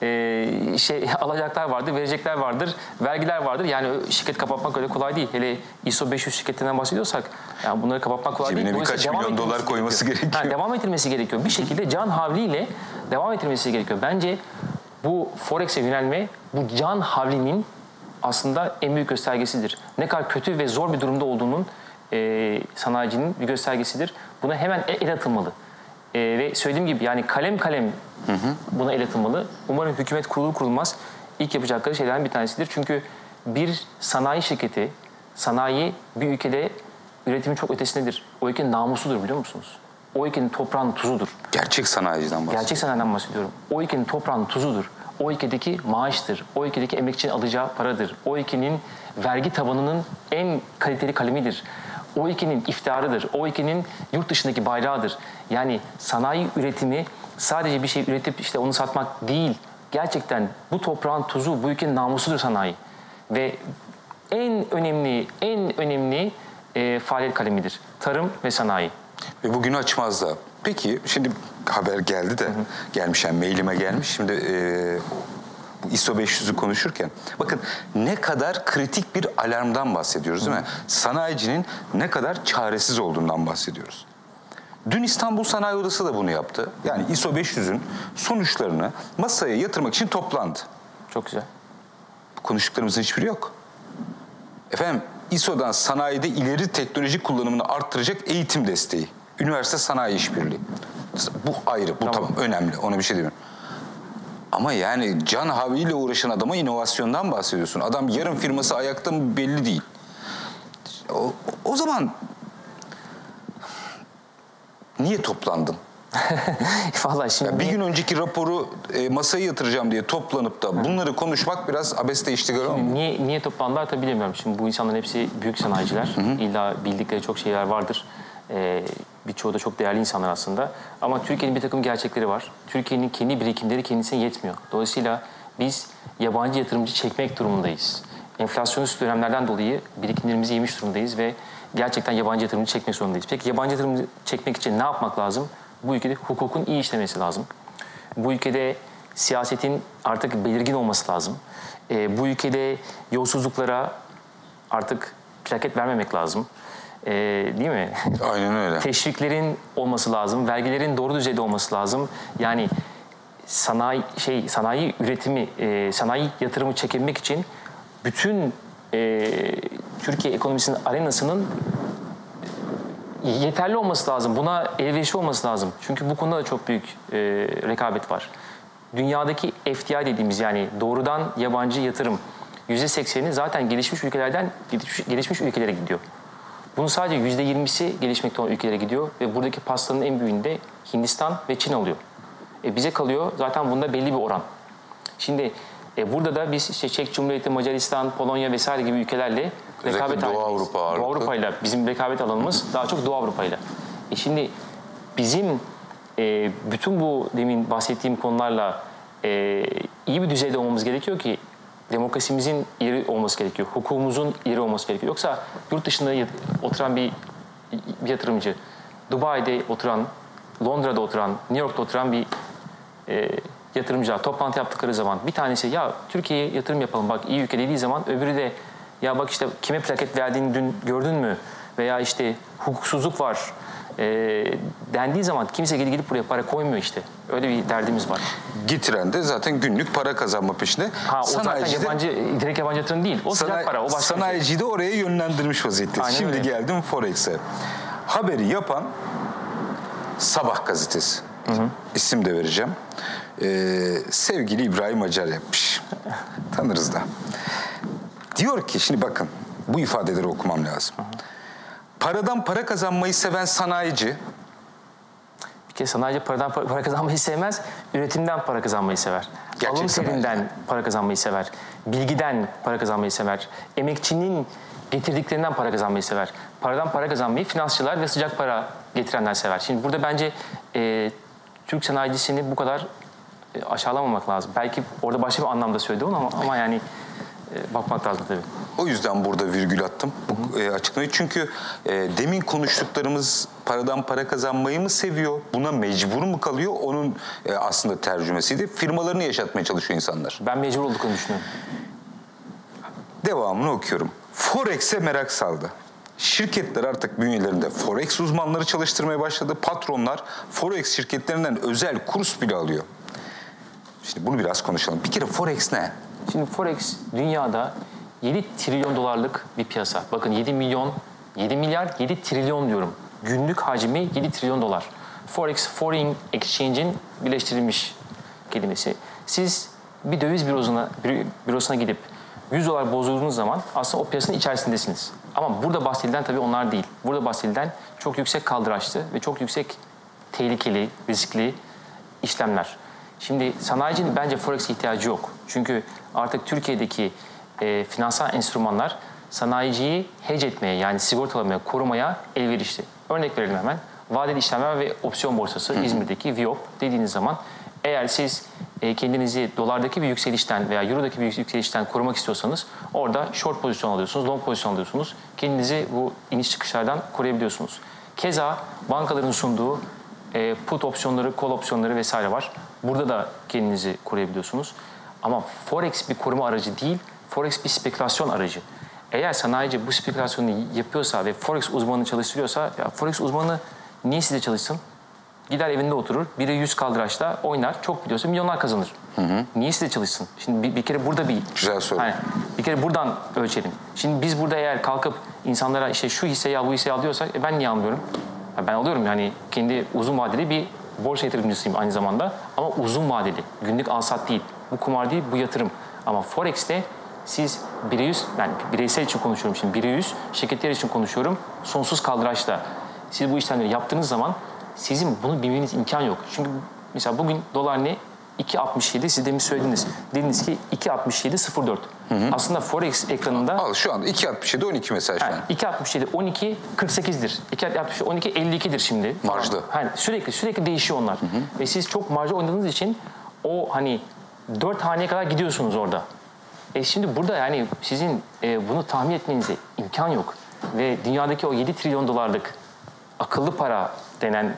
J: Alacaklar vardır, verecekler vardır, vergiler vardır. Yani şirket kapatmak öyle kolay değil. Hele ISO 500 şirketinden bahsediyorsak yani bunları kapatmak kolay değil.
A: Cebine birkaç milyon dolar koyması gerekiyor.
J: Yani devam ettirmesi gerekiyor. Bir şekilde can havliyle devam ettirmesi gerekiyor. Bence bu Forex'e yönelme bu can havlinin aslında en büyük göstergesidir. Ne kadar kötü ve zor bir durumda olduğunun sanayicinin bir göstergesidir. Buna hemen el atılmalı. Ve söylediğim gibi yani kalem kalem buna el atılmalı. Umarım hükümet kurulur kurulmaz ilk yapacakları şeylerden bir tanesidir. Çünkü bir sanayi şirketi, sanayi bir ülkede üretimin çok ötesindedir. O ülkenin namusudur biliyor musunuz? O ülkenin toprağının tuzudur.
A: Gerçek sanayiciden bahsediyorum.
J: Gerçek sanayiden bahsediyorum. O ülkenin toprağının tuzudur. O ülkedeki maaştır. O ülkedeki emekçinin alacağı paradır. O ülkenin vergi tabanının en kaliteli kalemidir. O ülkenin iftiharıdır. O ülkenin yurt dışındaki bayrağıdır. Yani sanayi üretimi sadece bir şey üretip işte onu satmak değil. Gerçekten bu toprağın tuzu, bu ülkenin namusudur sanayi. Ve en önemli faaliyet kalemidir. Tarım ve sanayi.
A: Ve bugünü açmaz da. Peki şimdi haber geldi de gelmiş yani mailime gelmiş. Şimdi bu ISO 500'ü konuşurken bakın ne kadar kritik bir alarmdan bahsediyoruz değil mi? Sanayicinin ne kadar çaresiz olduğundan bahsediyoruz. Dün İstanbul Sanayi Odası da bunu yaptı. Yani ISO 500'ün sonuçlarını masaya yatırmak için toplandı.
J: Çok güzel.
A: Konuştuklarımızın hiçbiri yok. Efendim ISO'dan sanayide ileri teknoloji kullanımını arttıracak eğitim desteği. Üniversite sanayi işbirliği. Bu ayrı, bu tamam önemli. Ona bir şey demiyorum. Ama yani can havliyle uğraşan adama inovasyondan bahsediyorsun. Adam yarın firması ayakta mı belli değil. O zaman niye toplandın?
J: Vallahi şimdi
A: bir gün önceki raporu masaya yatıracağım diye toplanıp da bunları konuşmak biraz abeste iştigal olmuyor mu?
J: Niye toplandılar tabii bilemiyorum. Şimdi bu insanların hepsi büyük sanayiciler. İlla bildikleri çok şeyler vardır. Birçoğu da çok değerli insanlar aslında. Ama Türkiye'nin bir takım gerçekleri var. Türkiye'nin kendi birikimleri kendisine yetmiyor. Dolayısıyla biz yabancı yatırımcı çekmek durumundayız. Enflasyonist dönemlerden dolayı birikimlerimizi yemiş durumdayız ve gerçekten yabancı yatırımcı çekmek zorundayız. Peki yabancı yatırımcı çekmek için ne yapmak lazım? Bu ülkede hukukun iyi işlemesi lazım. Bu ülkede siyasetin artık belirgin olması lazım. Bu ülkede yolsuzluklara artık plaket vermemek lazım. Değil mi?
A: Aynen öyle.
J: Teşviklerin olması lazım, vergilerin doğru düzeyde olması lazım. Yani sanayi üretimi, sanayi yatırımı çekebilmek için bütün Türkiye ekonomisinin arenasının yeterli olması lazım. Buna elverişli olması lazım. Çünkü bu konuda da çok büyük rekabet var. Dünyadaki FDI dediğimiz yani doğrudan yabancı yatırım %80'i zaten gelişmiş ülkelere gidiyor. Bunun sadece %20'si gelişmekte olan ülkelere gidiyor ve buradaki pastanın en büyüğünde Hindistan ve Çin alıyor. Bize kalıyor zaten bunda belli bir oran. Şimdi burada da biz işte Çek Cumhuriyeti, Macaristan, Polonya vesaire gibi ülkelerle rekabet halindeyiz. Doğu Avrupa'yla bizim rekabet alanımız daha çok Doğu Avrupa'yla. Şimdi bizim bütün bu demin bahsettiğim konularla iyi bir düzeyde olmamız gerekiyor ki demokrasimizin iri olması gerekiyor, hukukumuzun iri olması gerekiyor. Yoksa yurt dışında oturan bir yatırımcı, Dubai'de oturan, Londra'da oturan, New York'ta oturan bir yatırımcılar toplantı yaptıkları zaman bir tanesi ya Türkiye'ye yatırım yapalım bak iyi ülke dediği zaman öbürü de ya bak işte kime plaket verdiğini dün gördün mü veya işte hukuksuzluk var dendiği zaman kimse gelip buraya para koymuyor işte. Öyle bir derdimiz var.
A: Getiren de zaten günlük para kazanma peşinde.
J: O zaten direkt yabancı yatırım değil. O sıcak para. O başka
A: sanayiciyi de oraya yönlendirmiş vaziyette.
J: Aynen
A: Şimdi
J: öyle.
A: geldim Forex'e. Haberi yapan Sabah gazetesi. İsim de vereceğim. Sevgili İbrahim Acar yapmış. Tanırız da. Diyor ki şimdi bakın Bu ifadeleri okumam lazım. Paradan para kazanmayı seven sanayici,
J: Bir kere sanayici paradan para kazanmayı sevmez, üretimden para kazanmayı sever.
A: Gerçek
J: Alım
A: sanayici.
J: terinden para kazanmayı sever. Bilgiden para kazanmayı sever. Emekçinin getirdiklerinden para kazanmayı sever. Paradan para kazanmayı finansçılar ve sıcak para getirenler sever. Şimdi burada bence Türk sanayicisini bu kadar aşağılamamak lazım. Belki orada başka bir anlamda söyledi onu ama yani bakmak lazım tabii.
A: o yüzden burada virgül attım bu açıklamayı. Çünkü demin konuştuklarımız paradan para kazanmayı mı seviyor, buna mecbur mu kalıyor? Onun aslında tercümesiydi. Firmalarını yaşatmaya çalışıyor insanlar.
J: Ben mecbur olduklarını düşünüyorum.
A: Devamını okuyorum. Forex'e merak saldı. Şirketler artık bünyelerinde Forex uzmanları çalıştırmaya başladı. Patronlar Forex şirketlerinden özel kurs bile alıyor. Şimdi bunu biraz konuşalım. Bir kere Forex ne?
J: Şimdi Forex dünyada 7 trilyon dolarlık bir piyasa. Bakın 7 milyar 7 trilyon diyorum. Günlük hacmi 7 trilyon dolar. Forex, Foreign Exchange'in birleştirilmiş kelimesi. Siz bir döviz bürosuna gidip 100 dolar bozduğunuz zaman aslında o piyasanın içerisindesiniz. Ama burada bahsedilen tabii onlar değil. Burada bahsedilen çok yüksek kaldıraçlı ve çok yüksek tehlikeli, riskli işlemler. Şimdi sanayicinin bence Forex'e ihtiyacı yok. Çünkü artık Türkiye'deki finansal enstrümanlar sanayiciyi hedge etmeye yani sigortalamaya, korumaya elverişli. Örnek verelim hemen. Vadeli işlemler ve opsiyon borsası İzmir'deki VIOP dediğiniz zaman eğer siz kendinizi dolardaki bir yükselişten veya eurodaki bir yükselişten korumak istiyorsanız orada short pozisyon alıyorsunuz, long pozisyon alıyorsunuz. Kendinizi bu iniş çıkışlardan koruyabiliyorsunuz. Keza bankaların sunduğu put opsiyonları, call opsiyonları vesaire var. Burada da kendinizi koruyabiliyorsunuz. Ama Forex bir koruma aracı değil, Forex bir spekülasyon aracı. Eğer sanayici bu spekülasyonu yapıyorsa ve Forex uzmanını çalıştırıyorsa, ya Forex uzmanı niye size çalışsın? Gider evinde oturur, biri 100 kaldıraçla oynar, çok biliyorsa milyonlar kazanır. Niye size çalışsın? Şimdi bir kere burada
A: Güzel soru.
J: Hani bir kere buradan ölçelim. Şimdi biz burada eğer kalkıp insanlara işte şu hisseyi al, bu hisseyi al diyorsak ben niye almıyorum? Ben alıyorum yani kendi uzun vadeli bir borsa yatırımcısıyım aynı zamanda ama uzun vadeli, günlük al-sat değil. Bu kumar değil, bu yatırım. Ama Forex'te siz yani bireysel için konuşuyorum şimdi, 1'e 100, şirketler için konuşuyorum, sonsuz kaldıraçla. Siz bu işlemleri yaptığınız zaman sizin bunu bilmeniz imkan yok. Çünkü mesela bugün dolar ne? 2.67, siz demin söylediniz. Dediniz ki 2.67.04. Aslında Forex ekranında...
A: Al şu anda 2.67 12 mesela şu an.
J: 2.67 12 48'dir. 2.67 12 52'dir şimdi.
A: Marjlı.
J: Hani sürekli değişiyor onlar. Ve siz çok marjlı oynadığınız için o hani 4 haneye kadar gidiyorsunuz orada. Şimdi burada yani sizin bunu tahmin etmenize imkan yok. Ve dünyadaki o 7 trilyon dolarlık akıllı para denen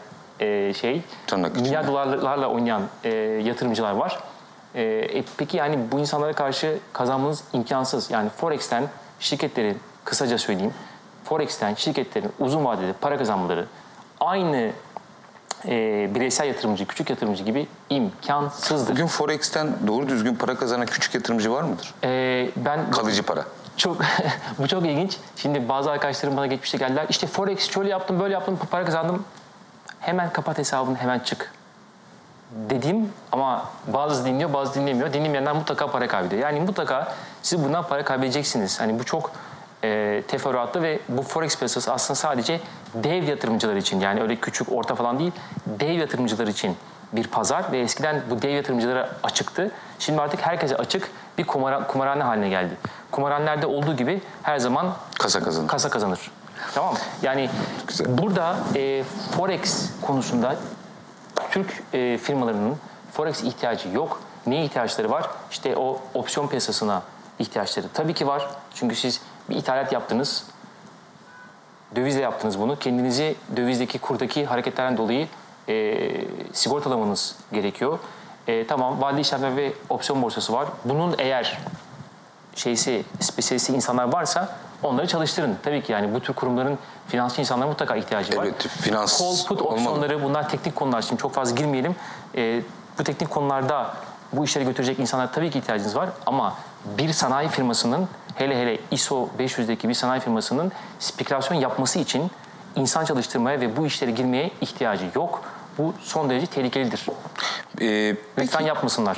J: milyar dolarlarla oynayan yatırımcılar var. Peki yani bu insanlara karşı kazanmanız imkansız. Yani Forex'ten şirketlerin, kısaca söyleyeyim, Forex'ten şirketlerin uzun vadede para kazanmaları aynı bireysel yatırımcı, küçük yatırımcı gibi imkansızdır.
A: Bugün Forex'ten doğru düzgün para kazanan küçük yatırımcı var mıdır? Kalıcı para.
J: Bu çok ilginç. Şimdi bazı arkadaşlarım bana geçmişte geldiler. İşte Forex şöyle yaptım, böyle yaptım, para kazandım. Hemen kapat hesabını, hemen çık. Dedim ama bazı dinliyor, bazı dinlemiyor. Dinlemeyenler mutlaka para kaybediyor. Yani mutlaka siz bundan para kaybedeceksiniz. Hani bu çok teferruatlı ve bu Forex piyasası aslında sadece dev yatırımcılar için, yani öyle küçük, orta falan değil, dev yatırımcılar için bir pazar ve eskiden bu dev yatırımcılara açıktı. Şimdi artık herkese açık bir kumarhane haline geldi. Kumarhanelerde olduğu gibi her zaman kasa kazanır. Tamam mı? Yani burada Forex konusunda Türk firmalarının Forex ihtiyacı yok. Neye ihtiyaçları var? İşte o opsiyon piyasasına ihtiyaçları tabii ki var. Çünkü siz bir ithalat yaptınız, dövizle yaptınız bunu. Kendinizi dövizdeki kurdaki hareketlerden dolayı sigortalamanız gerekiyor. Tamam, vadeli işlemler ve opsiyon borsası var. Bunun eğer spesiyalisti insanlar varsa onları çalıştırın. Tabii ki yani bu tür kurumların finansçı insanlara mutlaka ihtiyacı var.
A: Evet, finans
J: Call put opsiyonları, bunlar teknik konular. Şimdi çok fazla girmeyelim. Bu teknik konularda bu işleri götürecek insanlara tabii ki ihtiyacınız var. Ama bir sanayi firmasının, hele ISO 500'deki bir sanayi firmasının spekülasyon yapması için insan çalıştırmaya ve bu işlere girmeye ihtiyacı yok. Bu son derece tehlikelidir. Lütfen yapmasınlar.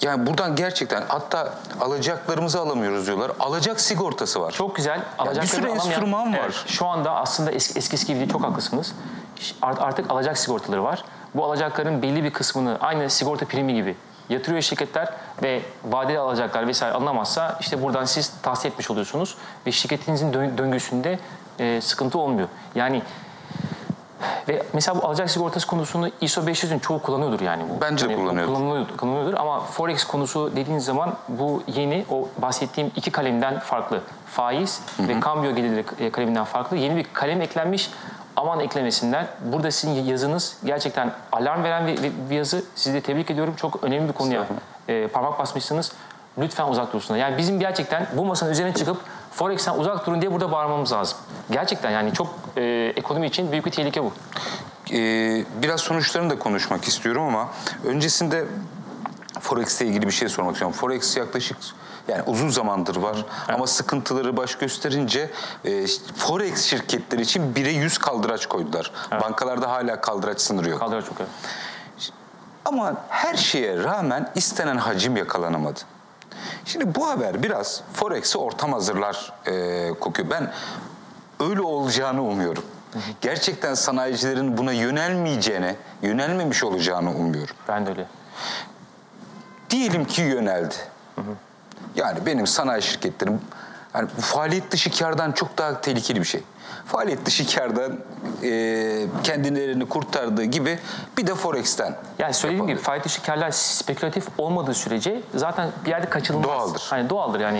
A: Yani buradan gerçekten hatta alacaklarımızı alamıyoruz diyorlar. Alacak sigortası var.
J: Çok güzel.
A: Bir sürü enstrüman var.
J: Evet, şu anda aslında eskisi gibi değil, çok haklısınız. Artık alacak sigortaları var. Bu alacakların belli bir kısmını aynı sigorta primi gibi yatırıyor şirketler ve vadeli alacaklar vesaire alınamazsa işte buradan siz tahsil etmiş oluyorsunuz ve şirketinizin döngüsünde sıkıntı olmuyor. Yani ve mesela bu alacak sigortası konusunu ISO 500'ün çoğu kullanıyordur yani. Bu.
A: Bence de
J: kullanıyordur ama Forex konusu dediğiniz zaman bu yeni o bahsettiğim iki kalemden farklı. Faiz ve kambiyo gelirleri kaleminden farklı. Yeni bir kalem eklenmiş. Aman eklemesinler. Burada sizin yazınız gerçekten alarm veren bir yazı. Sizi de tebrik ediyorum. Çok önemli bir konuya parmak basmışsınız. Lütfen uzak dursunlar. Yani bizim gerçekten bu masanın üzerine çıkıp Forex'ten uzak durun diye burada bağırmamız lazım. Gerçekten yani çok ekonomi için büyük bir tehlike bu.
A: Biraz sonuçlarını da konuşmak istiyorum ama öncesinde Forex'le ilgili bir şey sormak istiyorum. Forex yaklaşık yani uzun zamandır var ama sıkıntıları baş gösterince Forex şirketleri için 1'e 100 kaldıraç koydular. Bankalarda hala kaldıraç sınırı yok.
J: Kaldıraç çok
A: Ama her şeye rağmen istenen hacim yakalanamadı. Şimdi bu haber biraz Forex'e ortam hazırlar kokuyor. Ben öyle olacağını umuyorum. Gerçekten sanayicilerin buna yönelmemiş olacağını umuyorum.
J: Ben de öyle.
A: Diyelim ki yöneldi. Yani benim sanayi şirketlerim yani faaliyet dışı kardan çok daha tehlikeli bir şey. Faaliyet dışı kardan kendilerini kurtardığı gibi bir de Forex'ten.
J: Yani söylediğim gibi faaliyet dışı karlar spekülatif olmadığı sürece zaten bir yerde kaçınılmaz.
A: Doğaldır.
J: Hani doğaldır yani.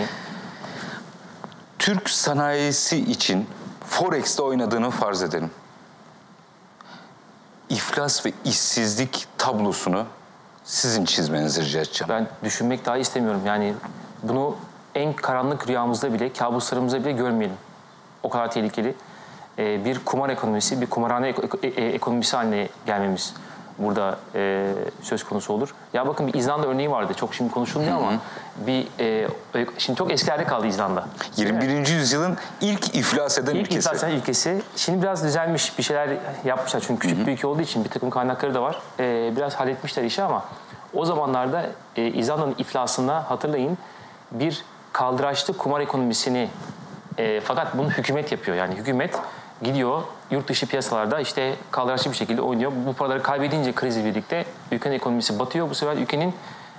A: Türk sanayisi için Forex'te oynadığını farz edelim. İflas ve işsizlik tablosunu sizin çizmenizi rica edeceğim.
J: Ben düşünmek dahi istemiyorum. Yani bunu en karanlık rüyamızda bile, kabuslarımızda bile görmeyelim. O kadar tehlikeli. Bir kumar ekonomisi, bir kumarhane ekonomisi haline gelmemiz burada söz konusu olur. Ya bakın bir İzlanda örneği vardı. Çok şimdi konuşulmuyor ama şimdi çok eskilerde kaldı İzlanda.
A: 21. yüzyılın ilk iflas eden ülkesi.
J: İlk iflas eden ülkesi. Şimdi biraz düzelmiş, bir şeyler yapmışlar. Çünkü küçük bir ülke olduğu için bir takım kaynakları da var. Biraz halletmişler işi ama o zamanlarda İzlanda'nın iflasında hatırlayın bir kaldıraçlı kumar ekonomisini fakat bunu hükümet yapıyor. Yani hükümet gidiyor yurt dışı piyasalarda işte kaldıraçlı bir şekilde oynuyor. Bu paraları kaybedince krizle birlikte ülkenin ekonomisi batıyor. Bu sefer ülkenin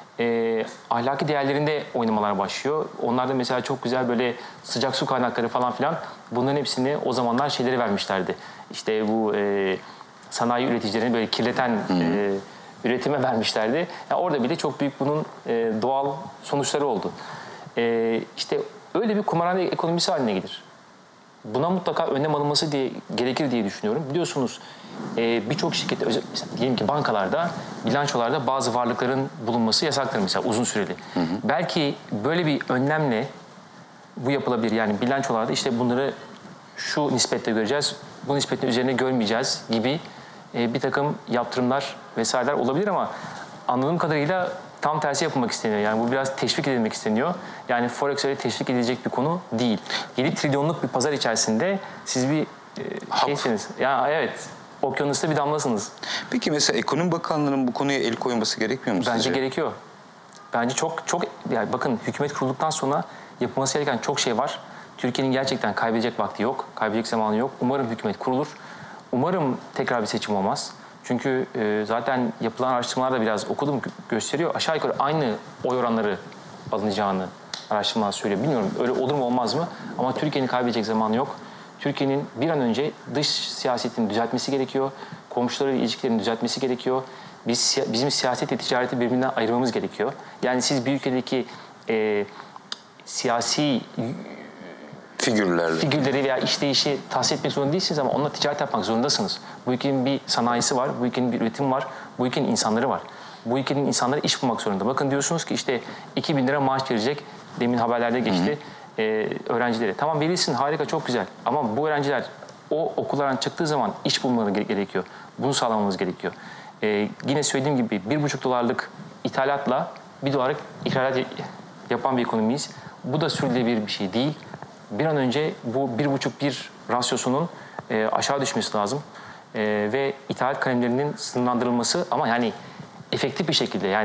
J: ahlaki değerlerinde oynamalar başlıyor. Onlar da mesela çok güzel böyle sıcak su kaynakları falan filan bunların hepsini o zamanlar şeyleri vermişlerdi. İşte bu sanayi üreticilerini böyle kirleten üretime vermişlerdi. Yani orada bile çok büyük bunun doğal sonuçları oldu. İşte öyle bir kumarhane ekonomisi haline gelir. Buna mutlaka önlem alınması gerekir diye düşünüyorum. Biliyorsunuz birçok şirket, diyelim ki bankalarda, bilançolarda bazı varlıkların bulunması yasaktır mesela uzun süreli. Belki böyle bir önlemle bu yapılabilir. Yani bilançolarda işte bunları şu nispetle göreceğiz, bu nispetin üzerine görmeyeceğiz gibi bir takım yaptırımlar vesaireler olabilir ama anladığım kadarıyla tam tersi yapılmak isteniyor. Yani bu biraz teşvik edilmek isteniyor. Yani Forex öyle teşvik edilecek bir konu değil. 7 trilyonluk bir pazar içerisinde siz bir şeysiniz. Ya evet, okyanusta bir damlasınız.
A: Peki mesela Ekonomi Bakanlığı'nın bu konuya el koyması gerekmiyor mu
J: Bence
A: sizce?
J: gerekiyor. Bence çok yani bakın hükümet kurulduktan sonra yapılması gereken çok şey var. Türkiye'nin gerçekten kaybedecek vakti yok, kaybedecek zamanı yok. Umarım hükümet kurulur. Umarım tekrar bir seçim olmaz. Çünkü zaten yapılan araştırmalar da biraz okudum gösteriyor. Aşağı yukarı aynı oy oranları alınacağını araştırmalar söylüyor. Bilmiyorum öyle olur mu olmaz mı? Ama Türkiye'nin kaybedecek zamanı yok. Türkiye'nin bir an önce dış siyasetini düzeltmesi gerekiyor. Komşularıyla ilişkilerini düzeltmesi gerekiyor. Bizim siyaset ve ticareti birbirinden ayırmamız gerekiyor. Yani siz bir ülkedeki siyasi figürleri veya işleyişi tahsil etmek zorunda değilsiniz ama onunla ticaret yapmak zorundasınız. Bu ülkenin bir sanayisi var, bu ülkenin bir üretimi var, bu ülkenin insanları var. Bu ülkenin insanları iş bulmak zorunda. Bakın diyorsunuz ki işte 2.000 lira maaş verecek, demin haberlerde geçti, öğrencilere. Tamam verilsin, harika, çok güzel. Ama bu öğrenciler o okullardan çıktığı zaman iş bulmaları gerekiyor. Bunu sağlamamız gerekiyor. Yine söylediğim gibi 1,5 dolarlık ithalatla 1 dolarlık ihracat yapan bir ekonomiyiz. Bu da sürdürülebilir bir şey değil. Bir an önce bu 1,5-1 rasyosunun aşağı düşmesi lazım. Ve ithalat kalemlerinin sınırlandırılması ama yani efektif bir şekilde yani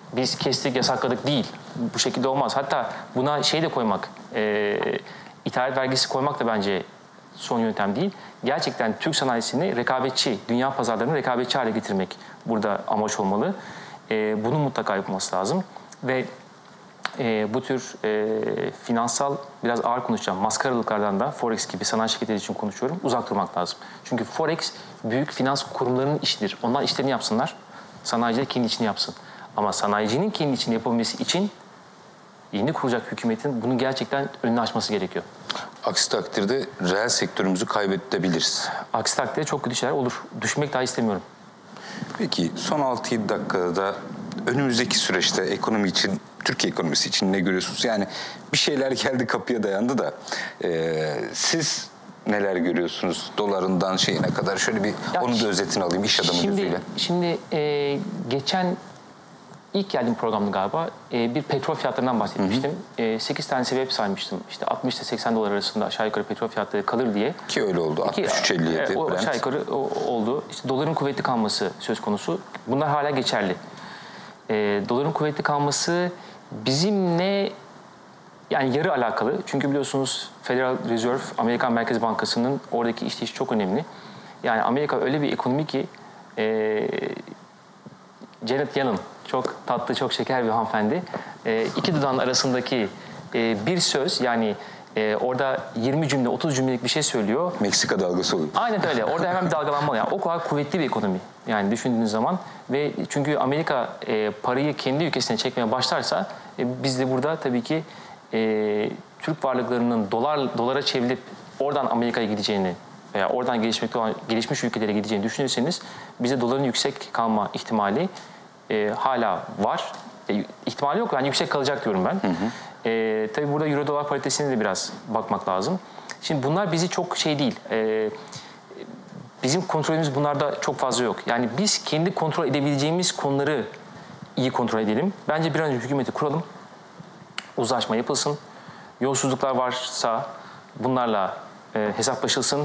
J: biz kestik, yasakladık değil. Bu şekilde olmaz. Hatta buna şey de koymak, ithalat vergisi koymak da bence son yöntem değil. Gerçekten Türk sanayisini rekabetçi, dünya pazarlarını rekabetçi hale getirmek burada amaç olmalı. Bunun mutlaka yapılması lazım. Ve bu tür finansal, biraz ağır konuşacağım, maskaralıklardan da Forex gibi sanayi şirketleri için konuşuyorum, uzak durmak lazım. Çünkü Forex büyük finans kurumlarının işidir. Onlar işlerini yapsınlar, sanayiciler kendi işini yapsın. Ama sanayicinin kendi işini yapabilmesi için yeni kurulacak hükümetin bunu gerçekten önünü açması gerekiyor.
A: Aksi takdirde reel sektörümüzü kaybedebiliriz.
J: Aksi takdirde çok kötü şeyler olur. Düşünmek daha istemiyorum.
A: Peki son 6-7 dakikada önümüzdeki süreçte ekonomi için, Türkiye ekonomisi için ne görüyorsunuz? Yani bir şeyler geldi, kapıya dayandı da siz neler görüyorsunuz? Dolarından şeyine kadar şöyle bir onun da özetini alayım iş adamı gözüyle.
J: Şimdi geçen ilk geldiğim programda galiba bir petrol fiyatlarından bahsetmiştim. 8 tane sebep saymıştım. İşte 60 ile 80 dolar arasında aşağı yukarı petrol fiyatları kalır diye.
A: Ki öyle oldu. 63-57
J: o
A: Brent.
J: aşağı yukarı oldu. İşte doların kuvvetli kalması söz konusu. Bunlar hala geçerli. Doların kuvvetli kalması bizimle yani yarı alakalı. Çünkü biliyorsunuz Federal Reserve, Amerikan Merkez Bankası'nın oradaki işleyişi çok önemli. Yani Amerika öyle bir ekonomi ki Janet Yellen, çok tatlı, çok şeker bir hanımefendi. İki dudağın arasındaki bir söz, yani orada 20 cümle, 30 cümlelik bir şey söylüyor.
A: Meksika dalgası oluyor.
J: Aynen öyle. Orada hemen bir dalgalanma oluyor. Yani o kadar kuvvetli bir ekonomi. Yani düşündüğünüz zaman ve çünkü Amerika parayı kendi ülkesine çekmeye başlarsa biz de burada tabii ki Türk varlıklarının dolara çevrilip oradan Amerika'ya gideceğini veya oradan gelişmiş ülkelere gideceğini düşünürseniz bize doların yüksek kalma ihtimali hala var. İhtimali yok, yani yüksek kalacak diyorum ben. Tabii burada euro dolar paritesine de biraz bakmak lazım. Şimdi bunlar bizi çok şey değil. Bizim kontrolümüz bunlarda çok fazla yok. Yani biz kendi kontrol edebileceğimiz konuları iyi kontrol edelim. Bence bir an önce hükümeti kuralım. Uzlaşma yapılsın. Yolsuzluklar varsa bunlarla hesaplaşılsın.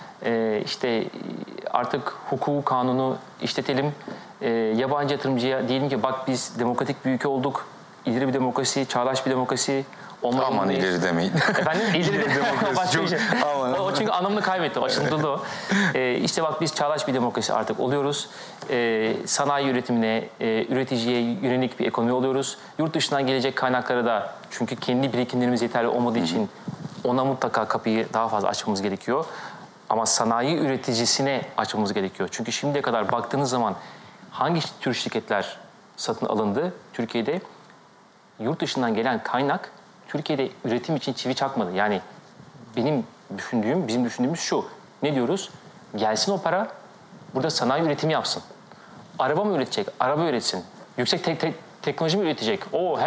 J: İşte artık hukuku, kanunu işletelim. Yabancı yatırımcıya diyelim ki bak biz demokratik bir ülke olduk. İleri bir demokrasi, çağdaş bir demokrasi.
A: Aman ileri demeyin.
J: Efendim? İleri
A: demokrasi çok...
J: O çünkü anlamını kaybetti. Aşındırdı o. İşte bak biz çağdaş bir demokrasi artık oluyoruz. Sanayi üretimine, üreticiye yönelik bir ekonomi oluyoruz. Yurt dışından gelecek kaynakları da, çünkü kendi birikimlerimiz yeterli olmadığı için ona mutlaka kapıyı daha fazla açmamız gerekiyor. Ama sanayi üreticisine açmamız gerekiyor. Çünkü şimdiye kadar baktığınız zaman hangi tür şirketler satın alındı Türkiye'de? Yurt dışından gelen kaynak Türkiye'de üretim için çivi çakmadı. Yani bizim düşündüğümüz şu. Ne diyoruz? Gelsin o para, burada sanayi üretimi yapsın. Araba mı üretecek? Araba üretsin. Yüksek teknoloji mi üretecek?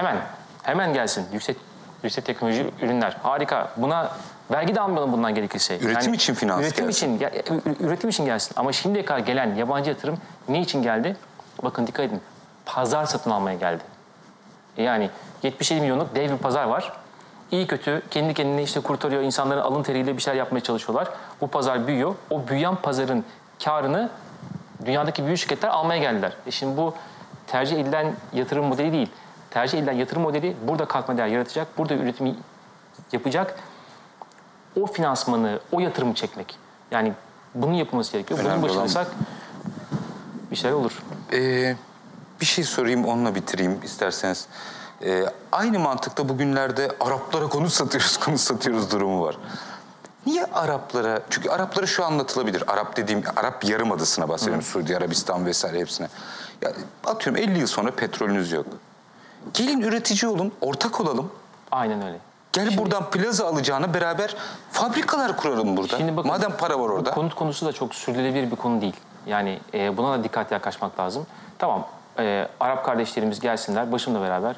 J: Hemen gelsin. Yüksek teknoloji ürünler. Harika. Buna vergi de almayalım bundan gerekirse.
A: Üretim için finans gelsin.
J: Üretim için gelsin. Ama şimdiye kadar gelen yabancı yatırım ne için geldi? Bakın dikkat edin. Pazar satın almaya geldi. Yani 77 milyonluk dev bir pazar var. İyi kötü kendi kendini işte kurtarıyor. İnsanların alın teriyle bir şeyler yapmaya çalışıyorlar. Bu pazar büyüyor. O büyüyen pazarın karını dünyadaki büyük şirketler almaya geldiler. Şimdi bu tercih edilen yatırım modeli değil. Tercih edilen yatırım modeli burada katma değer yaratacak. Burada üretimi yapacak. O finansmanı, o yatırımı çekmek. Yani bunun yapılması gerekiyor. Bunun başarırsak bir şeyler olur.
A: Bir şey sorayım, onunla bitireyim isterseniz. Aynı mantıkta bugünlerde Araplara konut satıyoruz durumu var. Niye Araplara? Çünkü Araplara şu anlatılabilir. Arap dediğim Arap Yarımadası'na bahsediyorum. Suudi Arabistan vesaire hepsine. Ya, atıyorum 50 yıl sonra petrolünüz yok. Gelin üretici olun, ortak olalım.
J: Aynen öyle.
A: Gel buradan plaza alacağına beraber fabrikalar kuralım burada.
J: Şimdi bakın,
A: madem para var orada.
J: Konut konusu da çok sürdürülebilir bir konu değil. Yani buna da dikkatli yaklaşmak lazım. Tamam, Arap kardeşlerimiz gelsinler başımla beraber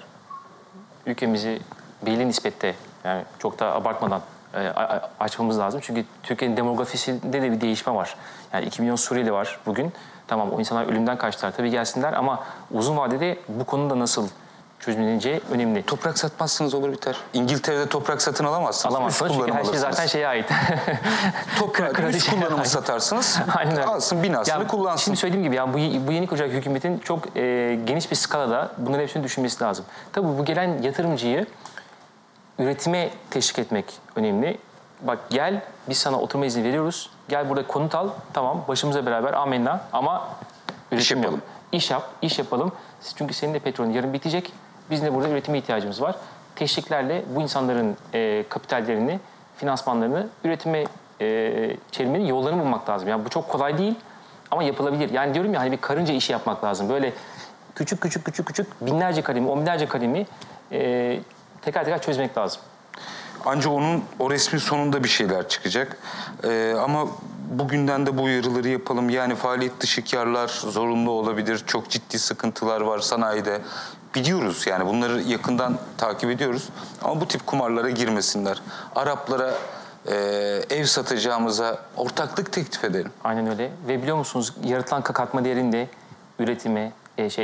J: ülkemizi belli nispette, yani çok da abartmadan açmamız lazım. Çünkü Türkiye'nin demografisinde de bir değişme var. Yani 2 milyon Suriyeli var bugün. Tamam, o insanlar ölümden kaçtılar. Tabii gelsinler ama uzun vadede bu konuda nasıl çözümleneceği önemli.
A: Toprak satmazsınız olur biter. İngiltere'de toprak satın alamazsınız.
J: Alamazsınız
A: Üst
J: çünkü her şey
A: kullanım
J: zaten
A: alırsınız.
J: şeye ait.
A: Toprağı
J: kraliçeye
A: üst kullanımı
J: ait.
A: satarsınız.
J: Aynen öyle.
A: Alsın binasını
J: Ya,
A: kullansın.
J: Şimdi söylediğim gibi ya bu yeni kuracak hükümetin çok geniş bir skalada bunların hepsini düşünmesi lazım. Tabii bu gelen yatırımcıyı üretime teşvik etmek önemli. Bak gel biz sana oturma izni veriyoruz. Gel burada konut al. Tamam başımıza beraber amenna ama üretim
A: yapalım.
J: yok. İş yapalım. Çünkü senin de petrolün yarın bitecek. Bizim de burada üretime ihtiyacımız var. Teşviklerle bu insanların kapitallerini, finansmanlarını üretime çevirmenin yollarını bulmak lazım. Yani bu çok kolay değil ama yapılabilir. Yani diyorum ya hani bir karınca işi yapmak lazım. Böyle küçük binlerce kalemi, on binlerce kalemi teker teker çözmek lazım.
A: Ancak o resmin sonunda bir şeyler çıkacak. Ama bugünden de bu uyarıları yapalım. Yani faaliyet dışı karlar zorunlu olabilir. Çok ciddi sıkıntılar var sanayide. Biliyoruz yani bunları yakından takip ediyoruz. Ama bu tip kumarlara girmesinler. Araplara ev satacağımıza ortaklık teklif edelim.
J: Aynen öyle. Ve biliyor musunuz yaratılan katma değerin de üretime,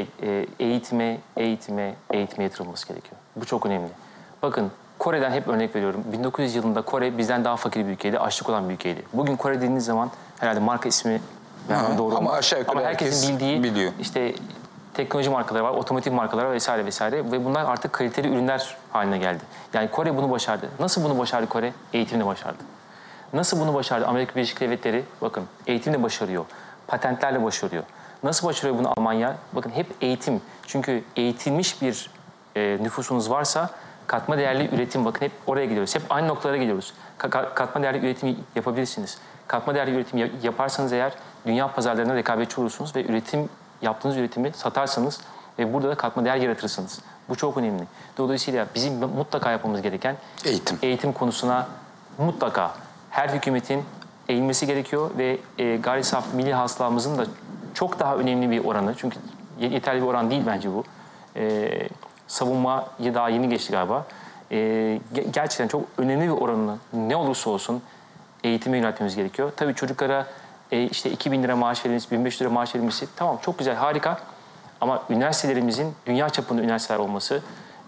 J: eğitime yatırılması gerekiyor. Bu çok önemli. Bakın Kore'den hep örnek veriyorum. 1900 yılında Kore bizden daha fakir bir ülkeydi, açlık olan bir ülkeydi. Bugün Kore dediğiniz zaman herhalde marka ismi doğru
A: ama
J: olmaz.
A: aşağı yukarı
J: Ama herkesin
A: herkes
J: bildiği
A: biliyor.
J: işte teknoloji markaları var, otomotiv markaları var vesaire vesaire ve bunlar artık kaliteli ürünler haline geldi. Yani Kore bunu başardı. Nasıl bunu başardı Kore? Eğitimle başardı. Nasıl bunu başardı? Amerika Birleşik Devletleri bakın eğitimle başarıyor, patentlerle başarıyor. Nasıl başarıyor bunu Almanya? Bakın hep eğitim. Çünkü eğitilmiş bir nüfusunuz varsa katma değerli üretim bakın hep oraya gidiyoruz. Hep aynı noktalara gidiyoruz. Katma değerli üretim yapabilirsiniz. Katma değerli üretim yaparsanız eğer dünya pazarlarına rekabetçi olursunuz ve yaptığınız üretimi satarsanız ve burada da katma değer yaratırsınız. Bu çok önemli. Dolayısıyla bizim mutlaka yapmamız gereken eğitim konusuna mutlaka her hükümetin eğilmesi gerekiyor ve gayri saf milli hasılamızın da çok daha önemli bir oranı. Çünkü yeterli bir oran değil bence bu. Savunmayı daha yeni geçti galiba. Gerçekten çok önemli bir oranını ne olursa olsun eğitime yöneltmemiz gerekiyor. Tabii çocuklara işte 2.000 lira maaş verilmesi, 1.500 lira maaş verilmesi tamam çok güzel, harika. Ama üniversitelerimizin dünya çapında üniversiteler olması...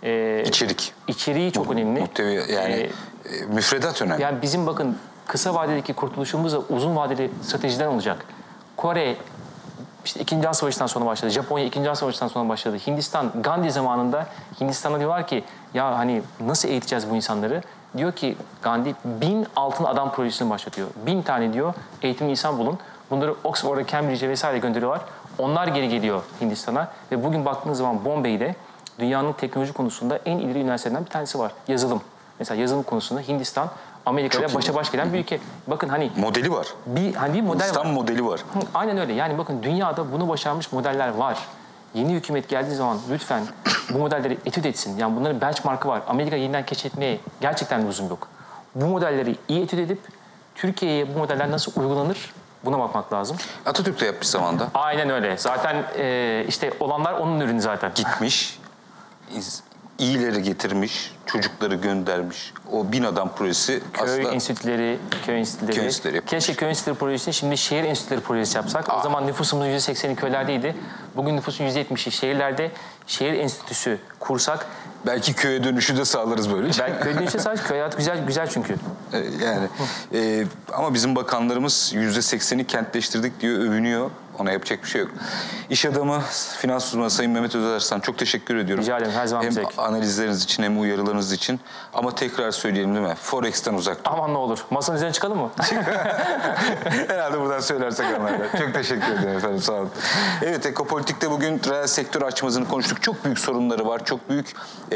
J: İçeriği çok önemli.
A: Yani müfredat önemli.
J: Yani bizim bakın kısa vadedeki kurtuluşumuz da uzun vadeli stratejiden olacak. Kore işte 2. Dünya Savaşı'ndan sonra başladı. Japonya 2. Dünya Savaşı'ndan sonra başladı. Hindistan, Gandhi zamanında Hindistan'a diyorlar ki ya hani nasıl eğiteceğiz bu insanları? Diyor ki Gandhi 1000 altın adam projesini başlatıyor. 1000 tane diyor eğitimli insan bulun. Bunları Oxford'a, Cambridge'e vesaire gönderiyorlar. Onlar geri geliyor Hindistan'a ve bugün baktığınız zaman Bombay'de dünyanın teknoloji konusunda en ileri üniversitelerinden bir tanesi var. Yazılım. Mesela yazılım konusunda Hindistan Amerika'ya başa baş gelen bir ülke. Bakın hani
A: modeli var.
J: Bir model
A: Hindistan
J: var.
A: modeli var.
J: Aynen öyle. Yani bakın dünyada bunu başarmış modeller var. Yeni hükümet geldiği zaman lütfen bu modelleri etüt etsin. Yani bunların benchmark'ı var. Amerika yeniden keşfetmeye gerçekten lüzum yok. Bu modelleri iyi etüt edip Türkiye'ye bu modeller nasıl uygulanır buna bakmak lazım.
A: Atatürk de yapmış zamanda.
J: Aynen öyle. Zaten işte olanlar onun ürünü zaten.
A: Gitmiş, iyileri getirmiş, çocukları göndermiş. O 1000 adam projesi
J: Köy
A: aslında...
J: enstitüleri. Keşke köy enstitüleri projesini şimdi şehir enstitüleri projesi yapsak. O zaman nüfusumuzun %80'i köylerdeydi. Bugün nüfusun %70'i şehirlerde. Şehir enstitüsü kursak.
A: Belki köye dönüşü de sağlarız böylece.
J: Belki köye dönüşü de sağlarız. Köy hayatı güzel çünkü.
A: Yani ama bizim bakanlarımız %80'i kentleştirdik diyor, övünüyor. Ona yapacak bir şey yok. İş adamı, finans uzmanı Sayın Mehmet Özarslan çok teşekkür ediyorum.
J: Rica ederim, her zaman
A: hem
J: zevk.
A: analizleriniz için hem uyarılarınız için. Ama tekrar söyleyelim değil mi? Forex'ten uzak durun.
J: Aman ne olur. Masanın üzerine çıkalım mı?
A: Herhalde buradan söylersek anlarlar. Çok teşekkür ederim efendim, sağ olun. Evet, Ekopolitik'te bugün reel sektör açmazını konuştuk. Çok büyük sorunları var, çok büyük...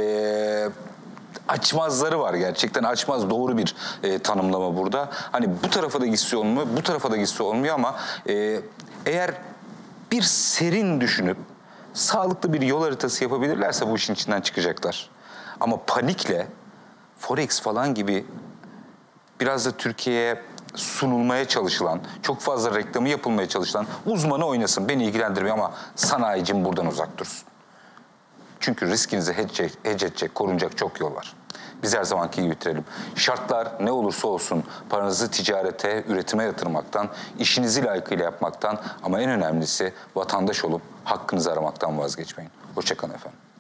A: açmazları var gerçekten. Açmaz doğru bir tanımlama burada. Hani bu tarafa da gitse olmuyor, bu tarafa da gitse olmuyor ama eğer bir serin düşünüp sağlıklı bir yol haritası yapabilirlerse bu işin içinden çıkacaklar. Ama panikle Forex falan gibi biraz da Türkiye'ye sunulmaya çalışılan, çok fazla reklamı yapılmaya çalışılan uzmanı oynasın. Beni ilgilendirmiyor ama sanayicim buradan uzak dursun. Çünkü riskinizi hedge edecek, korunacak çok yol var. Biz her zamanki gibi bitirelim. Şartlar ne olursa olsun paranızı ticarete, üretime yatırmaktan, işinizi layıkıyla yapmaktan ama en önemlisi vatandaş olup hakkınızı aramaktan vazgeçmeyin. Hoşça kalın efendim.